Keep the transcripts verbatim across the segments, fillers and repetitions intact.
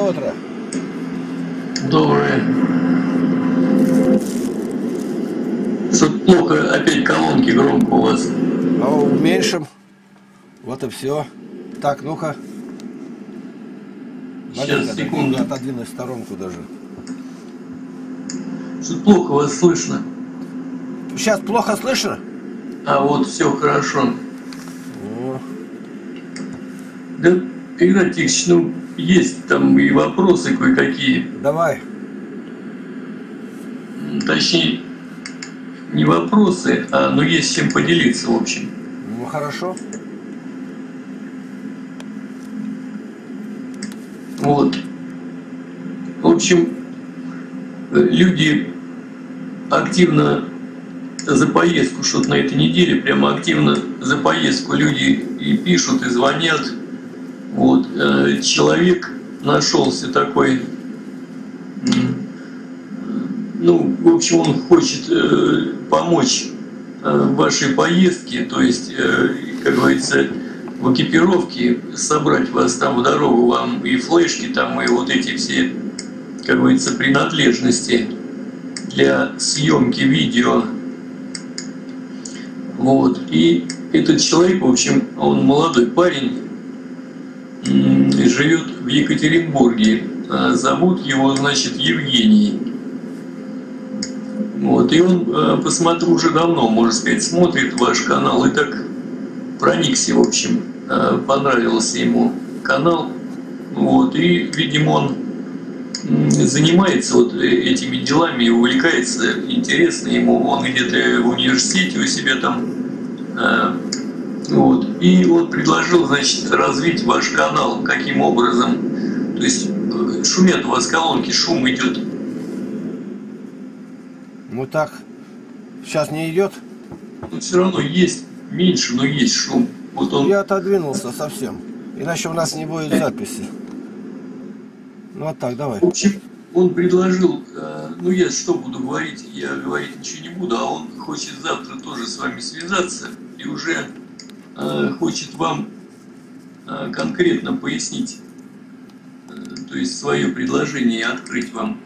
утро. Доброе. Что-то плохо, опять колонки громко у вас. А уменьшим. Вот и все. Так, ну-ка. Сейчас, секунду. Отодвинуть в сторонку даже. Что-то плохо вас слышно. Сейчас плохо слышно? А вот все хорошо. О. Да, Игнат Тихонович, ну, есть там и вопросы кое-какие. Давай. Точнее, не вопросы, а ну есть чем поделиться, в общем. Ну, хорошо. Вот. В общем, люди активно за поездку, что-то на этой неделе, прямо активно за поездку люди и пишут, и звонят. Вот. Человек нашелся такой, ну, в общем, он хочет помочь в вашей поездке, то есть, как говорится, в экипировке собрать вас там в дорогу, вам и флешки там, и вот эти все, как говорится, принадлежности для съемки видео. Вот. И этот человек, в общем, он молодой парень, живет в Екатеринбурге. Зовут его, значит, Евгений. Вот. И он, посмотрю, уже давно, можно сказать, смотрит ваш канал и так проникся, в общем, понравился ему канал. Вот. И, видимо, он занимается вот этими делами, увлекается, интересно ему, он где-то в университете у себя там, э, вот, и он предложил, значит, развить ваш канал, каким образом, то есть шумят у вас колонки, шум идет. Ну так, сейчас не идет? Но все равно есть, меньше, но есть шум. Вот он... Я отодвинулся совсем, иначе у нас не будет записи. Ну вот так, давай. В общем, он предложил, ну я что буду говорить, я говорить ничего не буду, а он хочет завтра тоже с вами связаться и уже э, хочет вам э, конкретно пояснить, э, то есть свое предложение и открыть вам.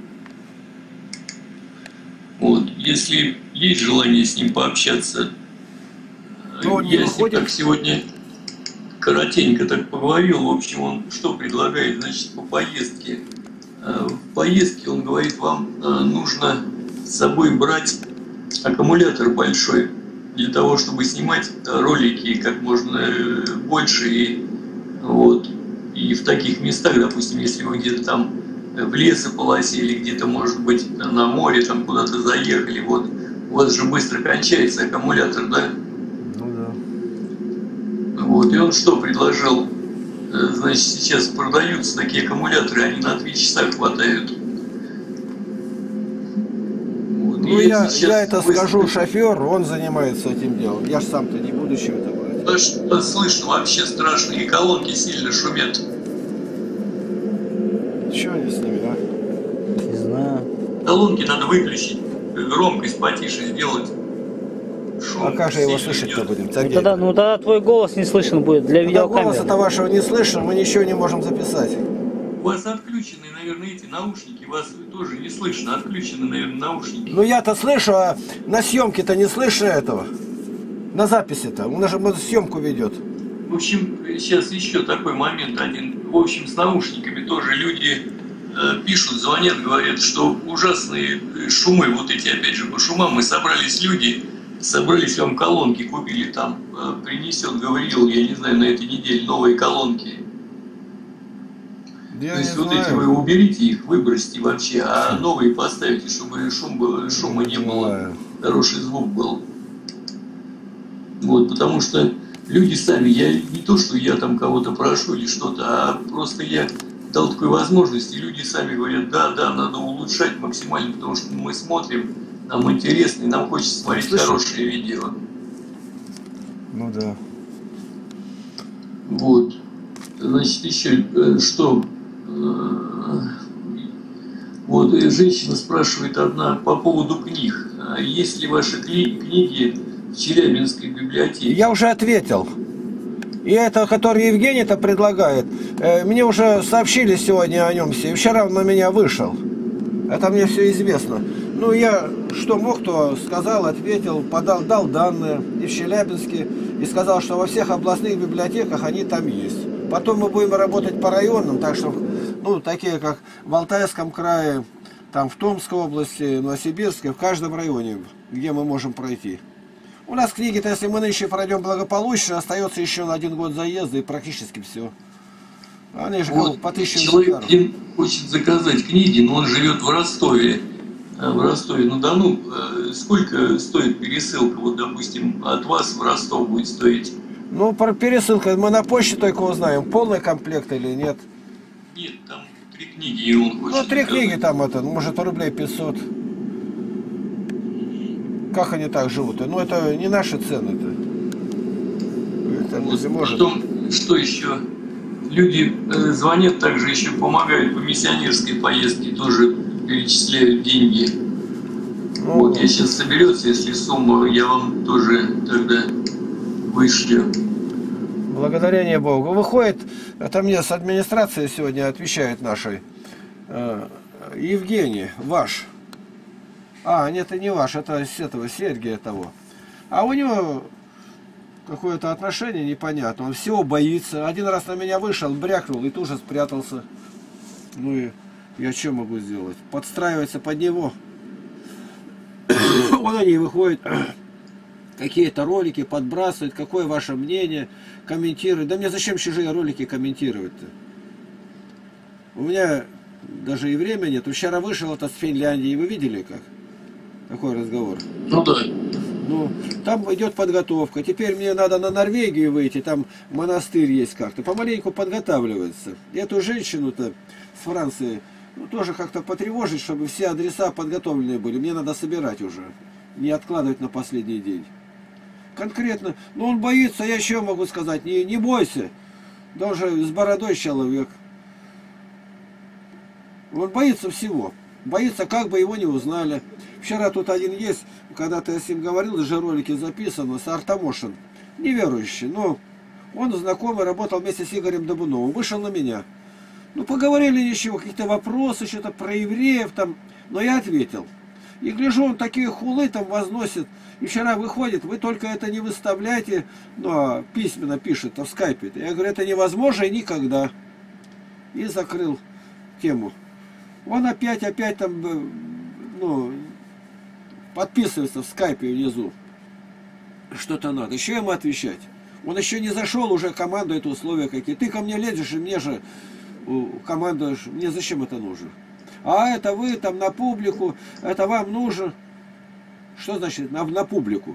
Вот, если есть желание с ним пообщаться, Но я с ним так сегодня коротенько так поговорил. В общем, он что предлагает, значит, по поездке. В поездке, он говорит, вам нужно с собой брать аккумулятор большой для того, чтобы снимать ролики как можно больше. И, вот, и в таких местах, допустим, если вы где-то там в лесополосе или где-то, может быть, на море, там куда-то заехали, вот, у вас же быстро кончается аккумулятор, да? Ну да. Вот, и он что предложил? Значит, сейчас продаются такие аккумуляторы, они на три часа хватают. Вот, ну я, я, я это быстро... скажу шоферу, он занимается этим делом. Я ж сам-то не буду чего это брать. Да что слышно, вообще страшно, и колонки сильно шумят. Что они с ними, а? Не знаю. Колонки надо выключить, громкость потише сделать. Шум а как же его слышать-то будем? Ну тогда, ну тогда твой голос не слышен будет для видеокамеры. Голоса-то вашего не слышно, мы ничего не можем записать. У вас отключены, наверное, эти наушники, вас тоже не слышно, отключены, наверное, наушники. Ну я-то слышу, а на съемке-то не слышно этого. На записи-то, он же съемку ведет. В общем, сейчас еще такой момент один. В общем, с наушниками тоже люди э, пишут, звонят, говорят, что ужасные шумы, вот эти, опять же, по шумам, мы собрались люди, собрались вам колонки, купили там, э, принесет, говорил, я не знаю, на этой неделе новые колонки. Я То есть не вот знаю. эти вы уберите их, выбросьте вообще, а новые поставите, чтобы шум был, шума не было, хороший звук был. Вот, потому что люди сами, я не то, что я там кого-то прошу или что-то, а просто я дал такую возможность, и люди сами говорят, да, да, надо улучшать максимально, потому что мы смотрим, нам интересно, и нам хочется смотреть Слышишь? хорошие видео. Ну да. Вот. Значит, еще что? Вот женщина спрашивает одна по поводу книг. Есть ли ваши книги в Челябинской библиотеке? Я уже ответил. И это, который Евгений-то предлагает, э, мне уже сообщили сегодня о нем все. Вчера он на меня вышел. Это мне все известно. Ну, я что мог, то сказал, ответил, подал, дал данные и в Челябинске, и сказал, что во всех областных библиотеках они там есть. Потом мы будем работать по районам, так что, ну, такие как в Алтайском крае, там в Томской области, Новосибирске, в каждом районе, где мы можем пройти. У нас книги-то, если мы нынче пройдем благополучно, остается еще на один год заезда и практически все. Они же Вот, по тысяче человек один хочет заказать книги, но он живет в Ростове. В Ростове-на-Дону. Сколько стоит пересылка, вот, допустим, от вас в Ростов будет стоить? Ну, про пересылку мы на почте только узнаем, полный комплект или нет. Нет, там три книги, и он хочет. Ну, три заказать. книги там, это, может, рублей пятьсот. Как они так живут? Ну, это не наши цены-то. Это Вот, не может. потом, что еще? Люди э, звонят, также еще помогают по миссионерской поездке, тоже перечисляют деньги. Ну, Вот, я сейчас соберется, если сумма, я вам тоже тогда вышлю. благодарение Богу. Выходит, это мне с администрации сегодня отвечает нашей, э, Евгений, ваш. А, нет, это не ваш, это с этого Сергия того. А у него какое-то отношение непонятно. Он всего боится. Один раз на меня вышел, брякнул и тут же спрятался. Ну и я что могу сделать? Подстраиваться под него. Он они выходит, какие-то ролики подбрасывает, какое ваше мнение, комментирует. Да мне зачем чужие ролики комментировать-то? У меня даже и времени нет. Вчера вышел это с Финляндии, вы видели как? Такой разговор. Ну да. Ну, там идет подготовка. Теперь мне надо на Норвегию выйти, там монастырь есть как-то. Помаленьку подготавливается. Эту женщину-то с Франции, ну, тоже как-то потревожить, чтобы все адреса подготовленные были. Мне надо собирать уже. Не откладывать на последний день. Конкретно. Ну, он боится, я еще могу сказать. Не, не бойся. Даже с бородой человек. Он боится всего. Боится, как бы его не узнали. Вчера тут один есть, когда-то я с ним говорил, даже ролики записаны, с Артамошин. Неверующий, но он знакомый, работал вместе с Игорем Добуновым. Вышел на меня. Ну, поговорили ничего, какие-то вопросы, что-то про евреев там. Но я ответил. И гляжу, он такие хулы там возносит. И вчера выходит, вы только это не выставляйте, ну, а письменно пишет, а в скайпе. Я говорю, это невозможно и никогда. И закрыл тему. Он опять, опять там, ну, подписывается в скайпе внизу. Что-то надо. Еще ему отвечать. Он еще не зашел, уже командует условия какие. Ты ко мне лезешь, и мне же командуешь. Мне зачем это нужно? А это вы там на публику, это вам нужно. Что значит на, на публику?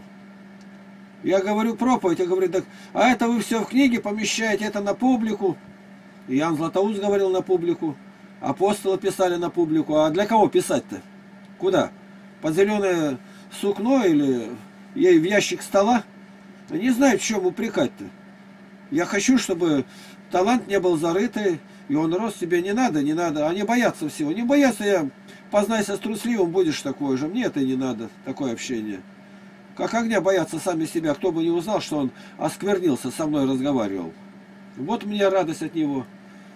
Я говорю проповедь, я говорю, так, а это вы все в книге помещаете, это на публику. Иоанн Златоуст говорил на публику. Апостолы писали на публику. А для кого писать-то? Куда? Под зеленое сукно или ей в ящик стола? Не знаю, в чем упрекать-то. Я хочу, чтобы талант не был зарытый, и он рос, тебе не надо, не надо. Они боятся всего. Не боятся, я познайся с трусливым, будешь такой же. Мне это не надо, такое общение. Как огня боятся сами себя. Кто бы не узнал, что он осквернился, со мной разговаривал. Вот мне радость от него.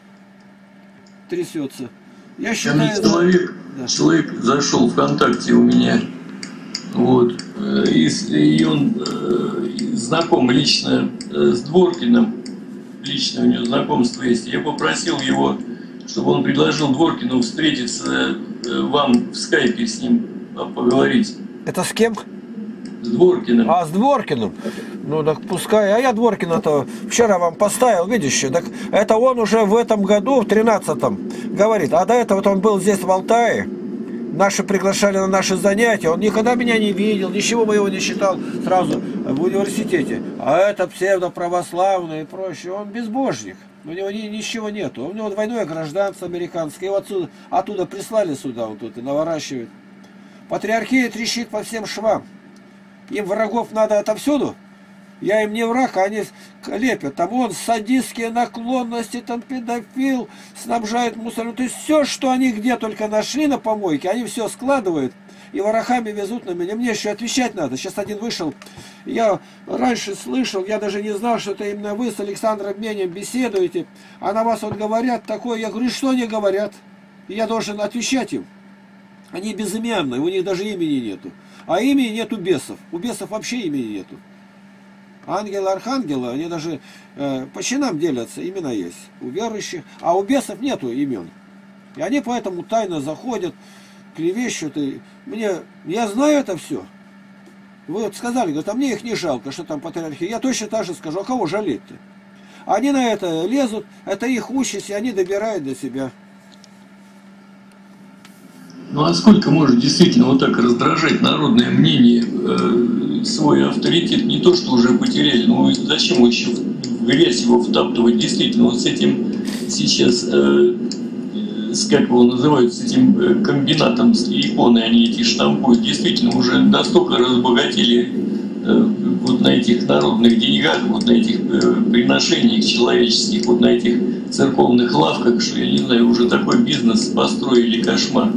Трясется. Я считаю... Человек, да. человек зашел ВКонтакте у меня, вот, и, и он э, знаком лично э, с Дворкиным, лично у него знакомство есть. Я попросил его, чтобы он предложил Дворкину встретиться э, вам в скайпе с ним поговорить. Это с кем? С Дворкиным. А, с Дворкиным. Ну, так пускай. А я Дворкина-то вчера вам поставил, видишь, так это он уже в этом году, в тринадцатом, говорит. А до этого он был здесь, в Алтае. Наши приглашали на наши занятия. Он никогда меня не видел, ничего моего не считал сразу в университете. А это псевдоправославный и прочее. Он безбожник. У него ни, ничего нету. У него двойное гражданство американское. Его отсюда, оттуда прислали сюда, он тут и наворачивает. Патриархия трещит по всем швам. Им врагов надо отовсюду. Я им не враг, а они лепят. Там вон садистские наклонности, там педофил, снабжают мусором. То есть все, что они где только нашли на помойке, они все складывают и ворохами везут на меня. Мне еще отвечать надо. Сейчас один вышел Я раньше слышал, я даже не знал, что это именно вы с Александром Менем беседуете, а на вас вот говорят такое. Я говорю, что они говорят? И я должен отвечать им. Они безымянные, у них даже имени нету. А имени нету бесов. У бесов вообще имени нету. Ангелы, архангелы, они даже э, по чинам делятся, имена есть у верующих, а у бесов нету имен. И они поэтому тайно заходят, клевещут. И мне, я знаю это все. Вы вот сказали, говорят, а мне их не жалко, что там патриархия. Я точно так же скажу, а кого жалеть-то? Они на это лезут, это их участь, и они добирают для себя. Ну а сколько может действительно вот так раздражать народное мнение, э, свой авторитет, не то что уже потеряли, но зачем еще в грязь его втаптывать, действительно, вот с этим сейчас, э, с, как его называют, с этим э, комбинатом, с иконой они эти штампуют, действительно уже настолько разбогатели э, вот на этих народных деньгах, вот на этих э, приношениях человеческих, вот на этих церковных лавках, что, я не знаю, уже такой бизнес построили, кошмар.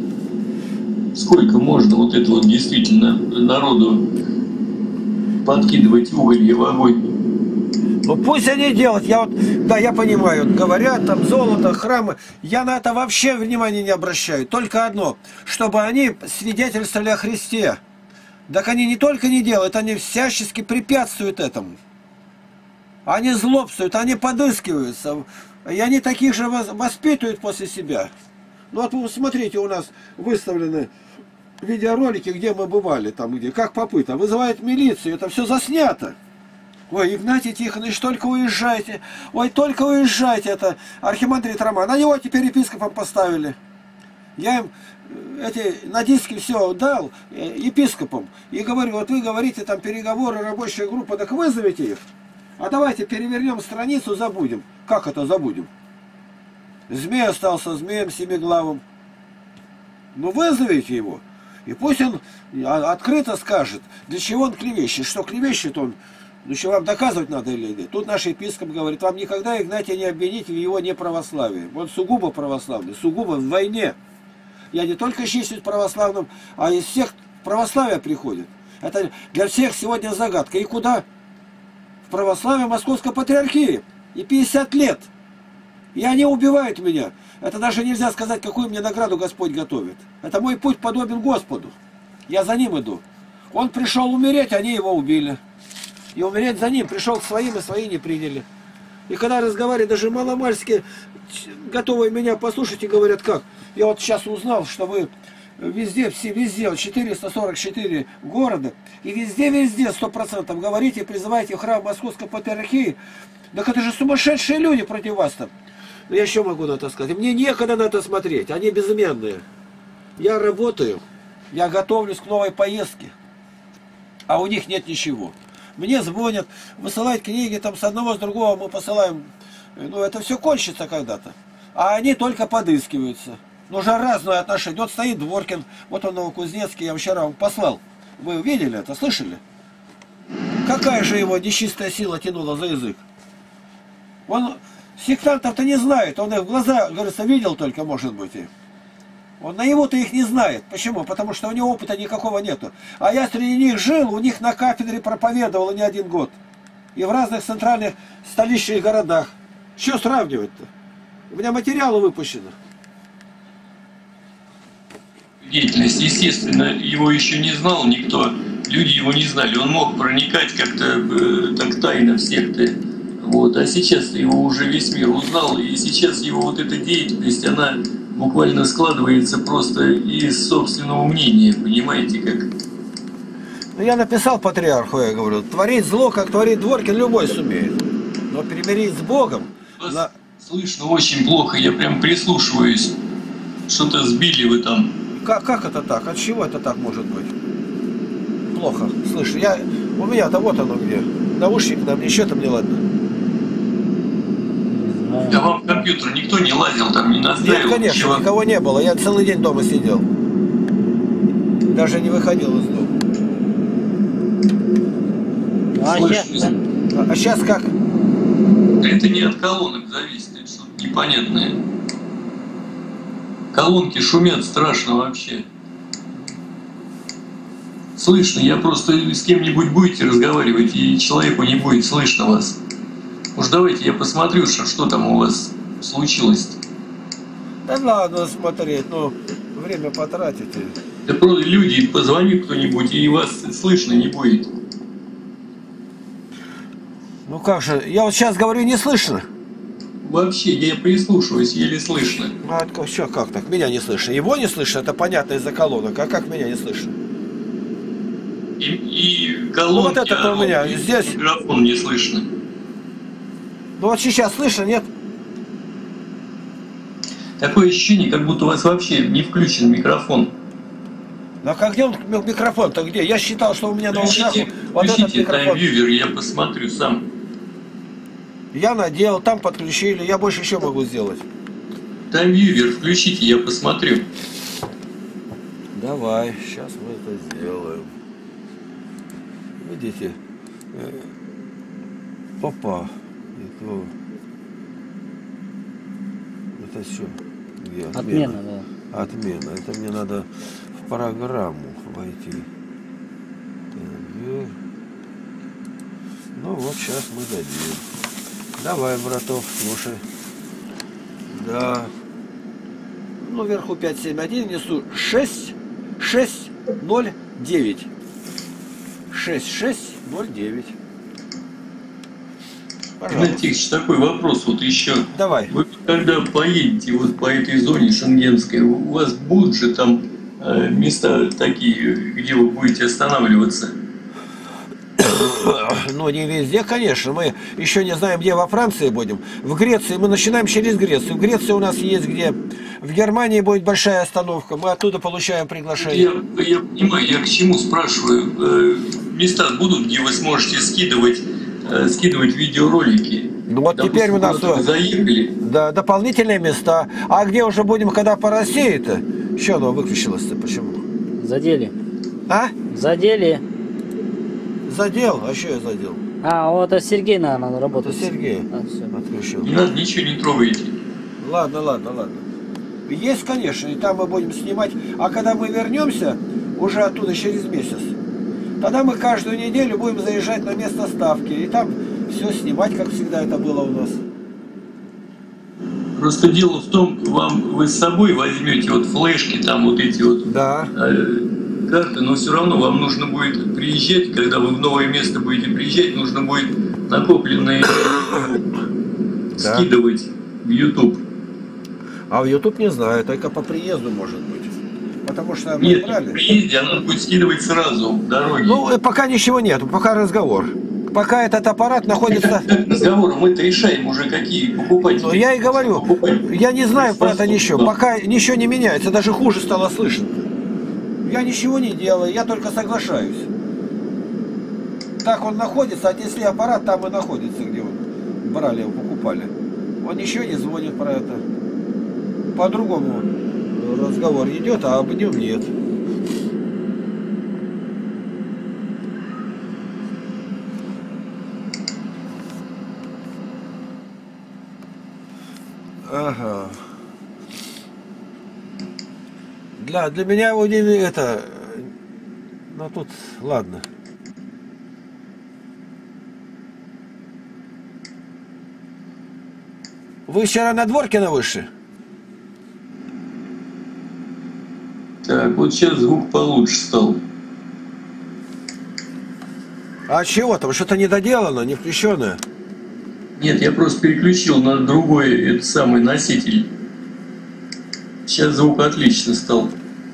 Сколько можно вот это вот действительно народу подкидывать уголье в огонь? Ну пусть они делают. Я вот, да, я понимаю, говорят там золото, храмы. Я на это вообще внимания не обращаю. Только одно, чтобы они свидетельствовали о Христе. Так они не только не делают, они всячески препятствуют этому. Они злобствуют, они подыскиваются. И они таких же воспитывают после себя. Ну вот вы смотрите, у нас выставлены видеоролики, где мы бывали, там где, как попыта, вызывает милицию, это все заснято. Ой, Игнатий Тихонович, только уезжайте, ой, только уезжайте, это архимандрит Роман, на него теперь епископом поставили. Я им эти на диске все дал епископам и говорю, вот вы говорите там переговоры, рабочая группа, так вызовите их, а давайте перевернем страницу, забудем. Как это забудем? Змей остался змеем семиглавым. Ну вызовите его. И пусть он открыто скажет, для чего он клевещет. Что клевещет он, ну что вам доказывать надо или нет. Тут наш епископ говорит, вам никогда Игнатия не обвинить в его неправославии. Он сугубо православный, сугубо в войне. Я не только числюсь православным, а из всех православия приходит. Это для всех сегодня загадка. И куда? В православие Московской патриархии. И пятьдесят лет. И они убивают меня. Это даже нельзя сказать, какую мне награду Господь готовит. Это мой путь подобен Господу. Я за ним иду. Он пришел умереть, они его убили. И умереть за ним. Пришел к своим, и свои не приняли. И когда разговаривают, даже маломальски готовые меня послушать и говорят, как? Я вот сейчас узнал, что вы везде, все везде, четыреста сорок четыре города, и везде-везде сто процентов говорите, призываете в храм Московской патриархии. Так это же сумасшедшие люди против вас там. Но я еще могу на это сказать. Мне некогда на это смотреть. Они безымянные. Я работаю. Я готовлюсь к новой поездке. А у них нет ничего. Мне звонят, высылают книги там с одного, с другого мы посылаем. Ну, это все кончится когда-то. А они только подыскиваются. Ну, же разное отношение. Вот стоит Дворкин. Вот он Новокузнецкий. Я вчера вам послал. Вы видели это? Слышали? Какая же его нечистая сила тянула за язык? Он сектантов-то не знает, он их в глаза, говорится, видел только, может быть. Он наяву-то их не знает. Почему? Потому что у него опыта никакого нету. А я среди них жил, у них на кафедре проповедовал не один год. И в разных центральных столичных городах. Что сравнивать-то? У меня материалы выпущены. Деятельность, естественно, его еще не знал никто. Люди его не знали. Он мог проникать как-то э, так тайно в секты. Вот. А сейчас его уже весь мир узнал, и сейчас его вот эта деятельность, она буквально складывается просто из собственного мнения, понимаете, как? Ну, я написал патриарху, я говорю, творить зло, как творит Дворкин, любой сумеет. Но примирить с Богом... Вас на... слышно очень плохо, я прям прислушиваюсь. Что-то сбили вы там. Как, как это так? От чего это так может быть? Плохо. Слышь, я... у меня-то вот оно где. Наушник нам, ничего там не ладно. А вам в компьютер никто не лазил, там не наставил? Нет, конечно, ничего? никого не было. Я целый день дома сидел. Даже не выходил из дома. А Слышно. сейчас, да? А, а сейчас как? Это не от колонок зависит, это что-то непонятное. Колонки шумят страшно вообще. Слышно, я просто с кем-нибудь будете разговаривать, и человеку не будет слышно вас. Уж давайте я посмотрю, что, что там у вас случилось. Да ладно смотреть, ну, время потратите. Да просто люди, позвони кто-нибудь, и вас слышно не будет. Ну как же, я вот сейчас говорю, не слышно. Вообще, я прислушиваюсь, еле слышно. А это что, как так? Меня не слышно. Его не слышно, это понятно из-за колонок. А как меня не слышно? И, и колонки, Ну вот это-то а у меня вот здесь. микрофон не слышно. Ну вот сейчас слышно, нет? Такое ощущение, как будто у вас вообще не включен микрофон. Ну а как где он микрофон-то где? Я считал, что у меня на ушах Включите, вот этот включите микрофон. таймвьювер, я посмотрю сам. Я надел, там подключили, я больше еще могу сделать. Таймвьювер включите, я посмотрю. Давай, сейчас мы это сделаем. Видите? Опа. Это, это все. Где? Отмена, да. Отмена. Это мне надо в программу войти. Ну вот сейчас мы дадим. Давай, браток, слушай. Да. Ну, вверху пять семь один, внизу шесть шесть ноль девять. шесть шесть ноль девять. Игнатий Тихонович, такой вопрос вот еще. Давай. Вы когда поедете вот по этой зоне шенгенской, у вас будут же там э, места такие, где вы будете останавливаться? Ну, не везде, конечно. Мы еще не знаем, где во Франции будем. В Греции мы начинаем через Грецию. В Греции у нас есть где. В Германии будет большая остановка. Мы оттуда получаем приглашение. Я, я понимаю, я к чему спрашиваю. Э, места будут, где вы сможете скидывать, э, скидывать видеоролики? Ну вот Допустим, теперь у нас куда-то заехали. Да, дополнительные места. А где уже будем, когда по России-то? Что оно выключилось-то? Почему? Задели. А? Задели. Задел? А что я задел? А, вот это Сергей, наверное, Это работает. Сергей А, всё. отключил. Не надо, ничего не трогайте. Ладно, ладно, ладно. Есть, конечно, и там мы будем снимать. А когда мы вернемся, уже оттуда через месяц, тогда мы каждую неделю будем заезжать на место ставки. И там все снимать, как всегда это было у нас. Просто дело в том, вам вы с собой возьмете вот флешки, там вот эти вот Да. э, карты, но все равно вам нужно будет приезжать, когда вы в новое место будете приезжать, нужно будет накопленные Да. скидывать в YouTube. А в YouTube не знаю, только по приезду может быть. Потому что мы Нет, брали. при приезде она будет скидывать сразу в дороге. Ну, э, пока ничего нету, пока разговор. Пока этот аппарат находится... Как разговор, мы-то решаем уже, какие покупать. Ну, я и говорю, Покупать. я не знаю про это ничего. Да. Пока ничего не меняется, даже хуже стало слышно. Я ничего не делаю, я только соглашаюсь. Так он находится, отнесли аппарат, там и находится, где он брали его, покупали. Он ничего не звонит про это. По-другому разговор идет, а об нем нет. Ага. Для, для меня удивили это... Ну тут, ладно. Вы вчера на Дворкина вышли? Так, вот сейчас звук получше стал. А чего там? Что-то недоделано, не включенное? Нет, я просто переключил на другой этот самый носитель. Сейчас звук отлично стал.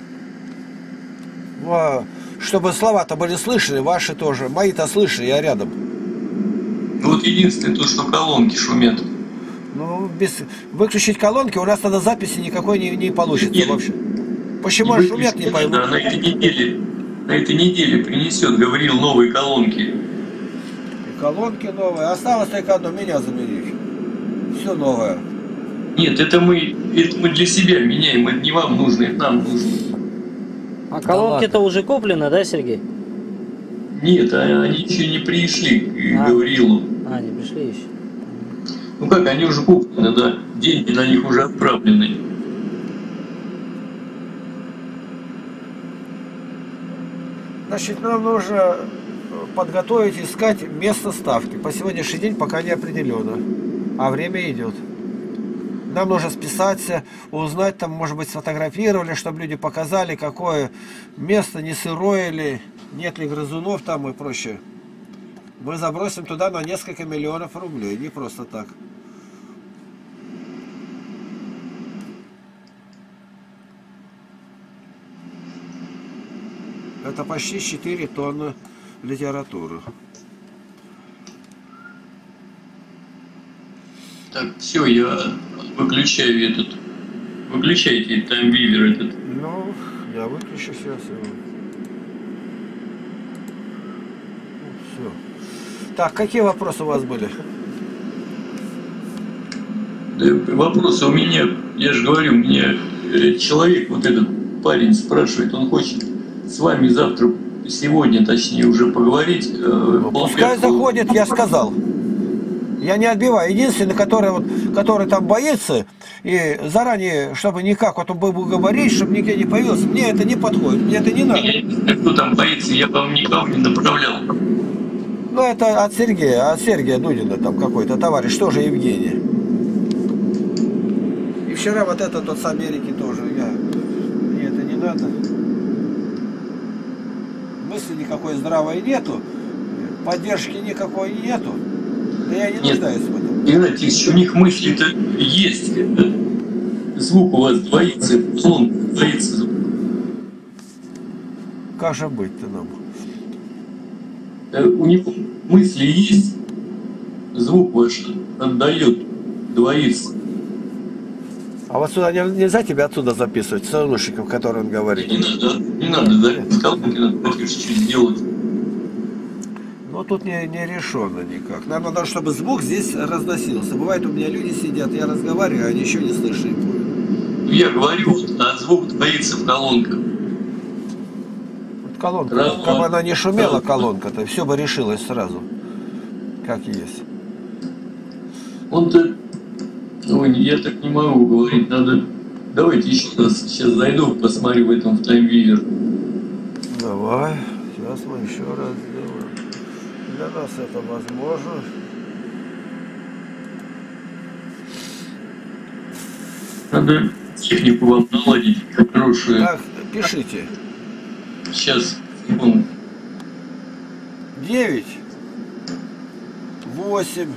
Ну, а чтобы слова-то были слышны, ваши тоже. Мои-то слышны, я рядом. Вот единственное то, что колонки шумят. Ну, без... выключить колонки, у нас тогда записи никакой не, не получится. Нет. Вообще. Почему И шумят, не выключить пойму. надо, на этой неделе, на этой неделе принесет, говорил, новые колонки. И колонки новые. Осталось только одно, меня заменить. Все новое. Нет, это мы, это мы для себя меняем, это не вам нужно, это нам нужно. А колонки-то уже куплены, да, Сергей? Нет, а они еще не пришли к А. Гаврилу. А, не пришли еще. Ну как, они уже куплены, да, деньги на них уже отправлены. Значит, нам нужно подготовить, искать место ставки. По сегодняшний день пока не определено, а время идет. Нам нужно списаться, узнать, там, может быть, сфотографировали, чтобы люди показали, какое место, не сырое ли, нет ли грызунов там и прочее. Мы забросим туда на несколько миллионов рублей, не просто так. Это почти четыре тонны литературы. Так, все, я выключаю этот. Выключайте таймвивер этот. Ну, я выключу сейчас его. Все. Так, какие вопросы у вас были? Да, вопросы у меня, я же говорю, мне человек, вот этот парень спрашивает, он хочет с вами завтра, сегодня точнее, уже поговорить. Ну, пускай заходит, я сказал. Я не отбиваю. Единственный, который, вот, который там боится, и заранее, чтобы никак вот он был говорить, чтобы нигде не появился, мне это не подходит, мне это не надо. Кто там боится, я вам никого не направлял. Ну, это от Сергея, от Сергея Дудина там какой-то товарищ, тоже Евгений. И вчера вот этот тот с Америки тоже, я, мне это не надо. Мысли никакой здравой нету, поддержки никакой нету. Да я не нуждаюсь в этом. Игнатьевич, у них мысли-то есть. Звук у вас двоится, сон двоится звук. Как же быть-то нам? У него мысли есть, звук ваш отдает, двоится. А вот сюда нельзя тебя отсюда записывать, с наушником, который он говорит? Не надо, не надо, да? С колонки надо потише что сделать. Но тут не, не решено никак. Нам надо, чтобы звук здесь разносился. Бывает, у меня люди сидят, я разговариваю, они еще не слышат. Ну, я говорю, а звук двоится в колонках. Вот колонка, Раз, как бы она не шумела, раз. колонка-то, все бы решилось сразу, как есть. Он-то, ой, я так не могу говорить, надо... Давайте еще раз, сейчас зайду, посмотрю в этом в таймвивер. Давай, сейчас мы еще раз сделаем. Для нас это возможно. Надо технику вам наладить хорошую. Так, пишите. Сейчас, секунду. девять, восемь,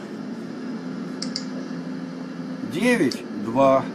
девять, два.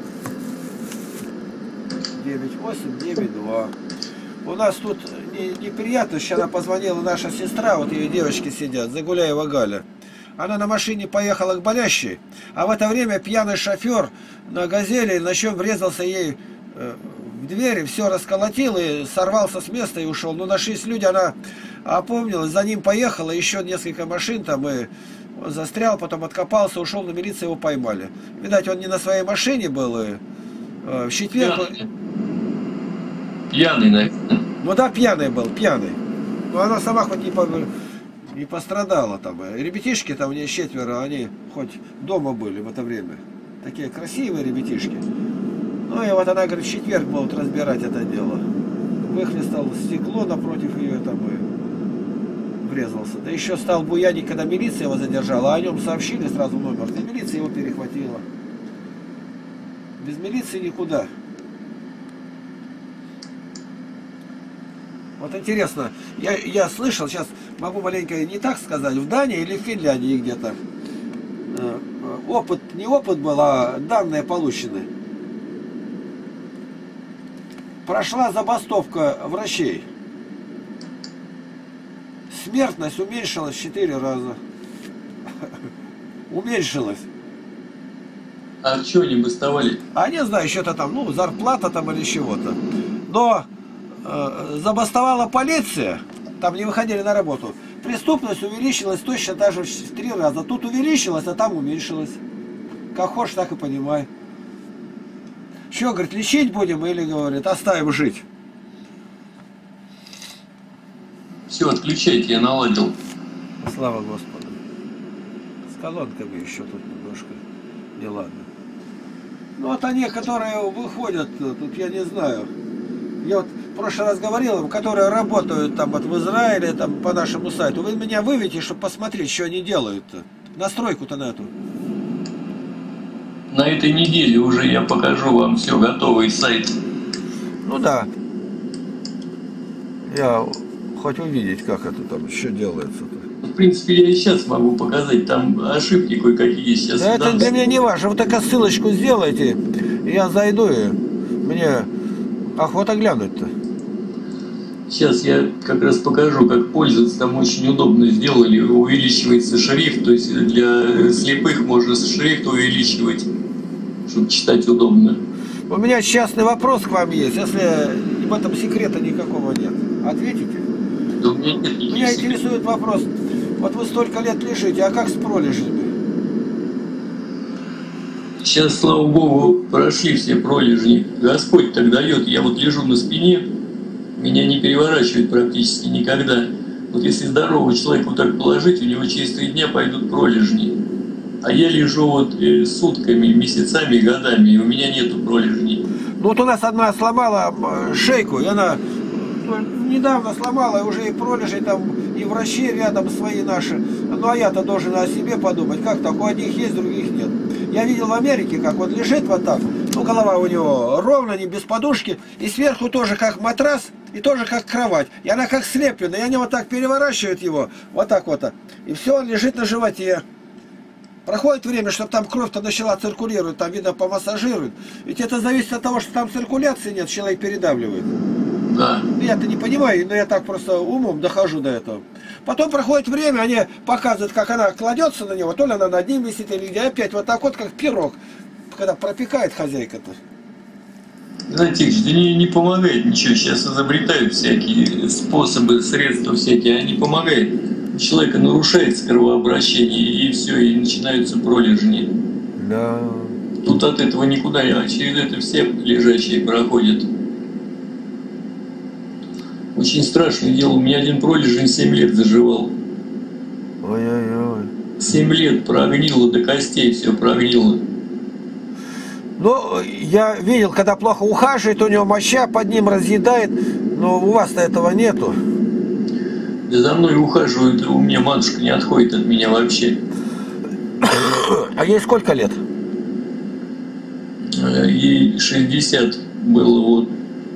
девять, восемь, девять, два. У нас тут неприятно, сейчас она позвонила, наша сестра, вот ее девочки сидят, Загуляева Галя. Она на машине поехала к болящей, а в это время пьяный шофер на «Газели» на чем врезался ей в дверь, все расколотил и сорвался с места и ушел. Ну, нашлись люди, она опомнилась, за ним поехала, еще несколько машин там, и он застрял, потом откопался, ушел, на милиции его поймали. Видать, он не на своей машине был, и в четверг... Пьяный, наверное. Ну да, пьяный был, пьяный. Но она сама хоть не, по... не пострадала там. Ребятишки там, у нее четверо, они хоть дома были в это время. Такие красивые ребятишки. Ну и вот она, говорит, в четверг будут разбирать это дело. Выхлестал стекло напротив ее там и врезался. Да еще стал буянить, когда милиция его задержала, а о нем сообщили сразу номер. И милиция его перехватила. Без милиции никуда. Вот интересно, я, я слышал, сейчас могу маленько не так сказать, в Дании или в Финляндии где-то опыт, не опыт был, а данные получены. Прошла забастовка врачей. Смертность уменьшилась в четыре раза. Уменьшилась. А что они бастовали? А не знаю, что-то там, ну, зарплата там или чего-то. Но э, забастовала полиция, там не выходили на работу. Преступность увеличилась точно даже в три раза. Тут увеличилась, а там уменьшилась. Как хочешь, так и понимай. Что, говорит, лечить будем или, говорит, оставим жить? Все, отключайте, я наладил. Слава Господу. С колонками еще тут немножко неладно. Ну вот они, которые выходят, тут я не знаю. Я вот прошлый раз говорил, которые работают там вот в Израиле, там по нашему сайту, вы меня выведите, чтобы посмотреть, что они делают-то. Настройку-то на эту. На этой неделе уже я покажу вам все, готовый сайт. Ну да. Я хочу увидеть, как это там еще делается-то. В принципе, я и сейчас могу показать, там ошибки кое-какие сейчас. Да это для меня не важно, вы только ссылочку сделайте, я зайду и мне охота глянуть-то. Сейчас я как раз покажу, как пользоваться. Там очень удобно сделали. Увеличивается шрифт. То есть для слепых можно шрифт увеличивать, чтобы читать удобно. У меня частный вопрос к вам есть. Если в этом секрета никакого нет, ответите? Да у меня нет никаких Меня секретов. интересует вопрос. Вот вы столько лет лежите, а как с пролежнями? Сейчас, слава Богу, прошли все пролежни. Господь так дает. Я вот лежу на спине, меня не переворачивает практически никогда. Вот если здорового человека вот так положить, у него через три дня пойдут пролежни. А я лежу вот э, сутками, месяцами, годами, и у меня нету пролежней. Ну вот у нас одна сломала э, шейку, и она ну, недавно сломала, и уже и пролежи там, и врачи рядом свои наши. Ну а я-то должен о себе подумать, как так, у одних есть, других нет. Я видел в Америке, как вот лежит вот так, ну голова у него ровно, не без подушки, и сверху тоже как матрас, и тоже как кровать. И она как слепленная, и они вот так переворачивают его, вот так вот, и все, он лежит на животе. Проходит время, чтобы там кровь-то начала циркулировать, там, видно, помассажируют. Ведь это зависит от того, что там циркуляции нет, человек передавливает. Да. Я-то не понимаю, но я так просто умом дохожу до этого. Потом проходит время, они показывают, как она кладется на него, то ли она над ним висит, или где опять вот так вот, как пирог, когда пропекает хозяйка-то. Знаете, да не, не помогает ничего. Сейчас изобретают всякие способы, средства всякие, а не помогает. У человека нарушается кровообращение, и все, и начинаются пролежни. Да. Тут от этого никуда, а через это все лежачие проходят. Очень страшное дело. У меня один пролежень семь лет заживал. Ой-ой-ой. семь лет прогнило до костей, все прогнило. Ну, я видел, когда плохо ухаживает, у него моча под ним разъедает, но у вас-то этого нету. Да за мной ухаживают, у меня матушка не отходит от меня вообще. А ей сколько лет? Ей шестьдесят было вот.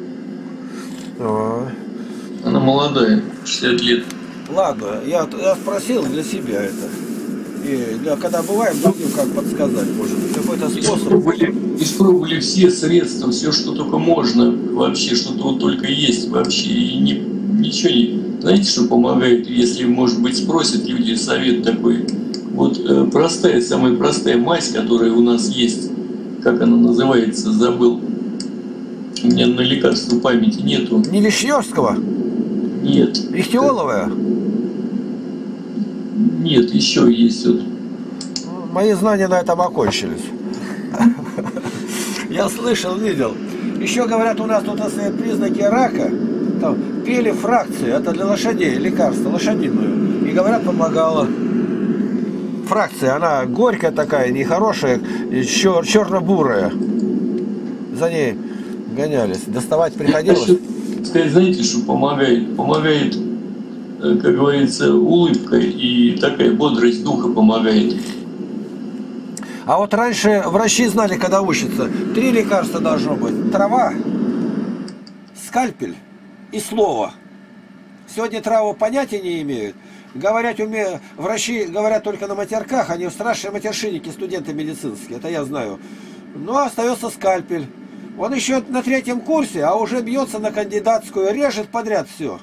А. Она молодая, шестьдесят лет. Ладно, я, я спросил для себя это. И для, когда бываем, другим как подсказать, может быть, какой-то способ. Испробовали, испробовали все средства, все, что только можно, вообще, что-то вот только есть вообще, и не, ничего не... Знаете, что помогает, если, может быть, спросят люди совет такой? Вот э, простая, самая простая мазь, которая у нас есть, как она называется, забыл. У меня на лекарство памяти нету. Не Вишневского? Нет. Ихтиоловая? Нет, еще есть вот. Мои знания на этом окончились. Я слышал, видел. Еще говорят, у нас тут если признаки рака, там пели фракции, это для лошадей, лекарство, лошадиную. И говорят, помогало. Фракция, она горькая такая, нехорошая, чер черно-бурая. За ней гонялись. Доставать приходилось. Сказать, знаете, что помогает? Помогает, как говорится, улыбка и такая бодрость духа помогает. А вот раньше врачи знали, когда учатся, три лекарства должно быть. Трава, скальпель и слово. Сегодня траву понятия не имеют. Говорят, уме... Врачи говорят только на матерках, они страшные матершинники, студенты медицинские, это я знаю. Но остается скальпель. Он еще на третьем курсе, а уже бьется на кандидатскую, режет подряд все.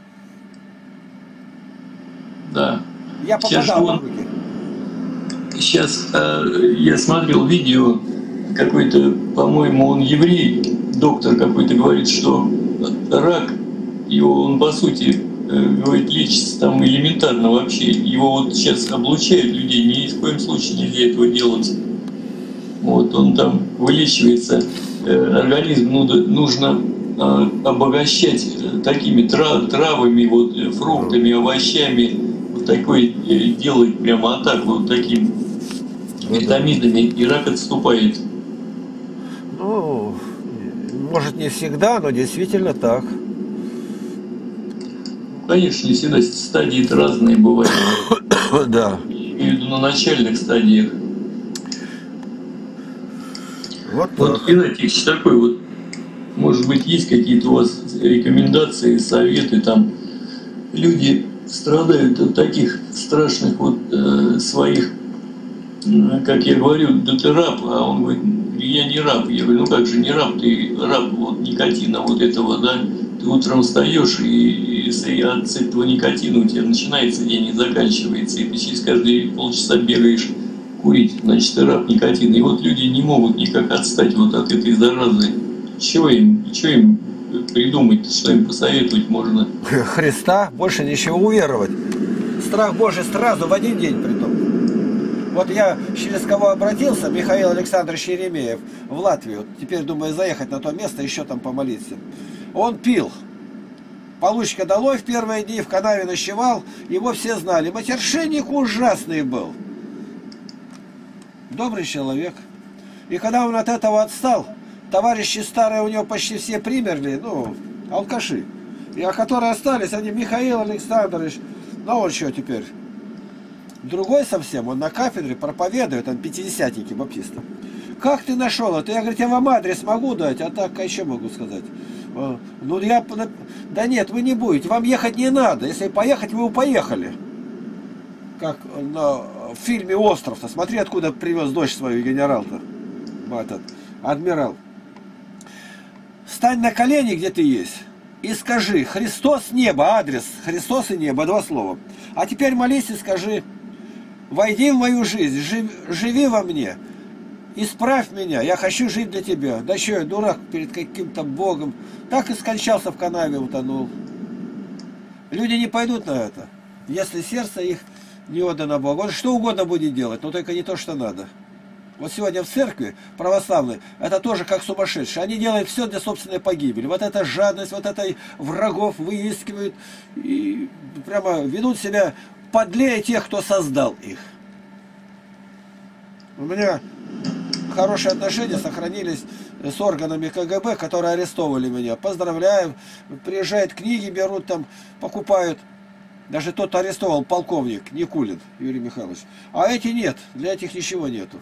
Да. Я попадал в руки. Сейчас э, я смотрел видео, какой-то, по-моему, он еврей, доктор какой-то говорит, что рак, его он по сути, э, говорит, лечится там элементарно вообще. Его вот сейчас облучают людей, ни в коем случае нельзя этого делать. Вот, он там вылечивается. Организм нужно обогащать такими травами, вот, фруктами, овощами, вот такой делать прямо атаку вот таким витаминами, и рак отступает. Ну, может не всегда, но действительно так. конечно, всегда стадии разные бывают. Да. Имею в виду на начальных стадиях. Вот, вот так. Геннадий, такой вот, может быть, есть какие-то у вас рекомендации, советы, там люди страдают от таких страшных вот э, своих, э, как я говорю, да ты раб, а он говорит, я не раб. Я говорю, ну как же не раб, ты раб вот никотина вот этого, да, ты утром встаешь и, и от этого никотина у тебя начинается день и заканчивается, и ты через каждые полчаса бегаешь курить, значит, ты раб никотина. И вот люди не могут никак отстать вот от этой заразы. Чего им, чего им придумать, что им посоветовать можно? Христа, больше ничего, уверовать. Страх Божий сразу в один день притом. Вот я через кого обратился, Михаил Александрович Еремеев, в Латвию. Теперь думаю заехать на то место, еще там помолиться. Он пил. Получка долой в первые дни, в канаве ночевал, его все знали. Матершинник ужасный был. Добрый человек. И когда он от этого отстал, товарищи старые у него почти все примерли, ну, алкаши. И а которые остались, они Михаил Александрович, ну он что теперь? Другой совсем, он на кафедре проповедует, он пятидесятники баптисты. Как ты нашел это? Я, говорит, я вам адрес могу дать, а так, а еще могу сказать. Ну, я, да нет, вы не будете, вам ехать не надо. Если поехать, вы поехали. Как на, в фильме «Остров»-то. Смотри, откуда привез дочь свою генерал-то. Этот, адмирал. Стань на колени, где ты есть, и скажи, Христос небо, адрес, Христос и небо, два слова. А теперь молись и скажи, войди в мою жизнь, жив, живи во мне, исправь меня, я хочу жить для тебя. Да что я, дурак перед каким-то Богом. Так и скончался в канаве, утонул. Люди не пойдут на это, если сердце их не отдано Богу. Он что угодно будет делать, но только не то, что надо. Вот сегодня в церкви православной, это тоже как сумасшедшие. Они делают все для собственной погибели. Вот эта жадность, вот это врагов выискивают. И прямо ведут себя подлее тех, кто создал их. У меня хорошие отношения сохранились с органами ка гэ бэ, которые арестовывали меня. Поздравляю. Приезжают, книги берут, там покупают. Даже тот арестовал, полковник Никулин Юрий Михайлович. А эти нет. Для этих ничего нету.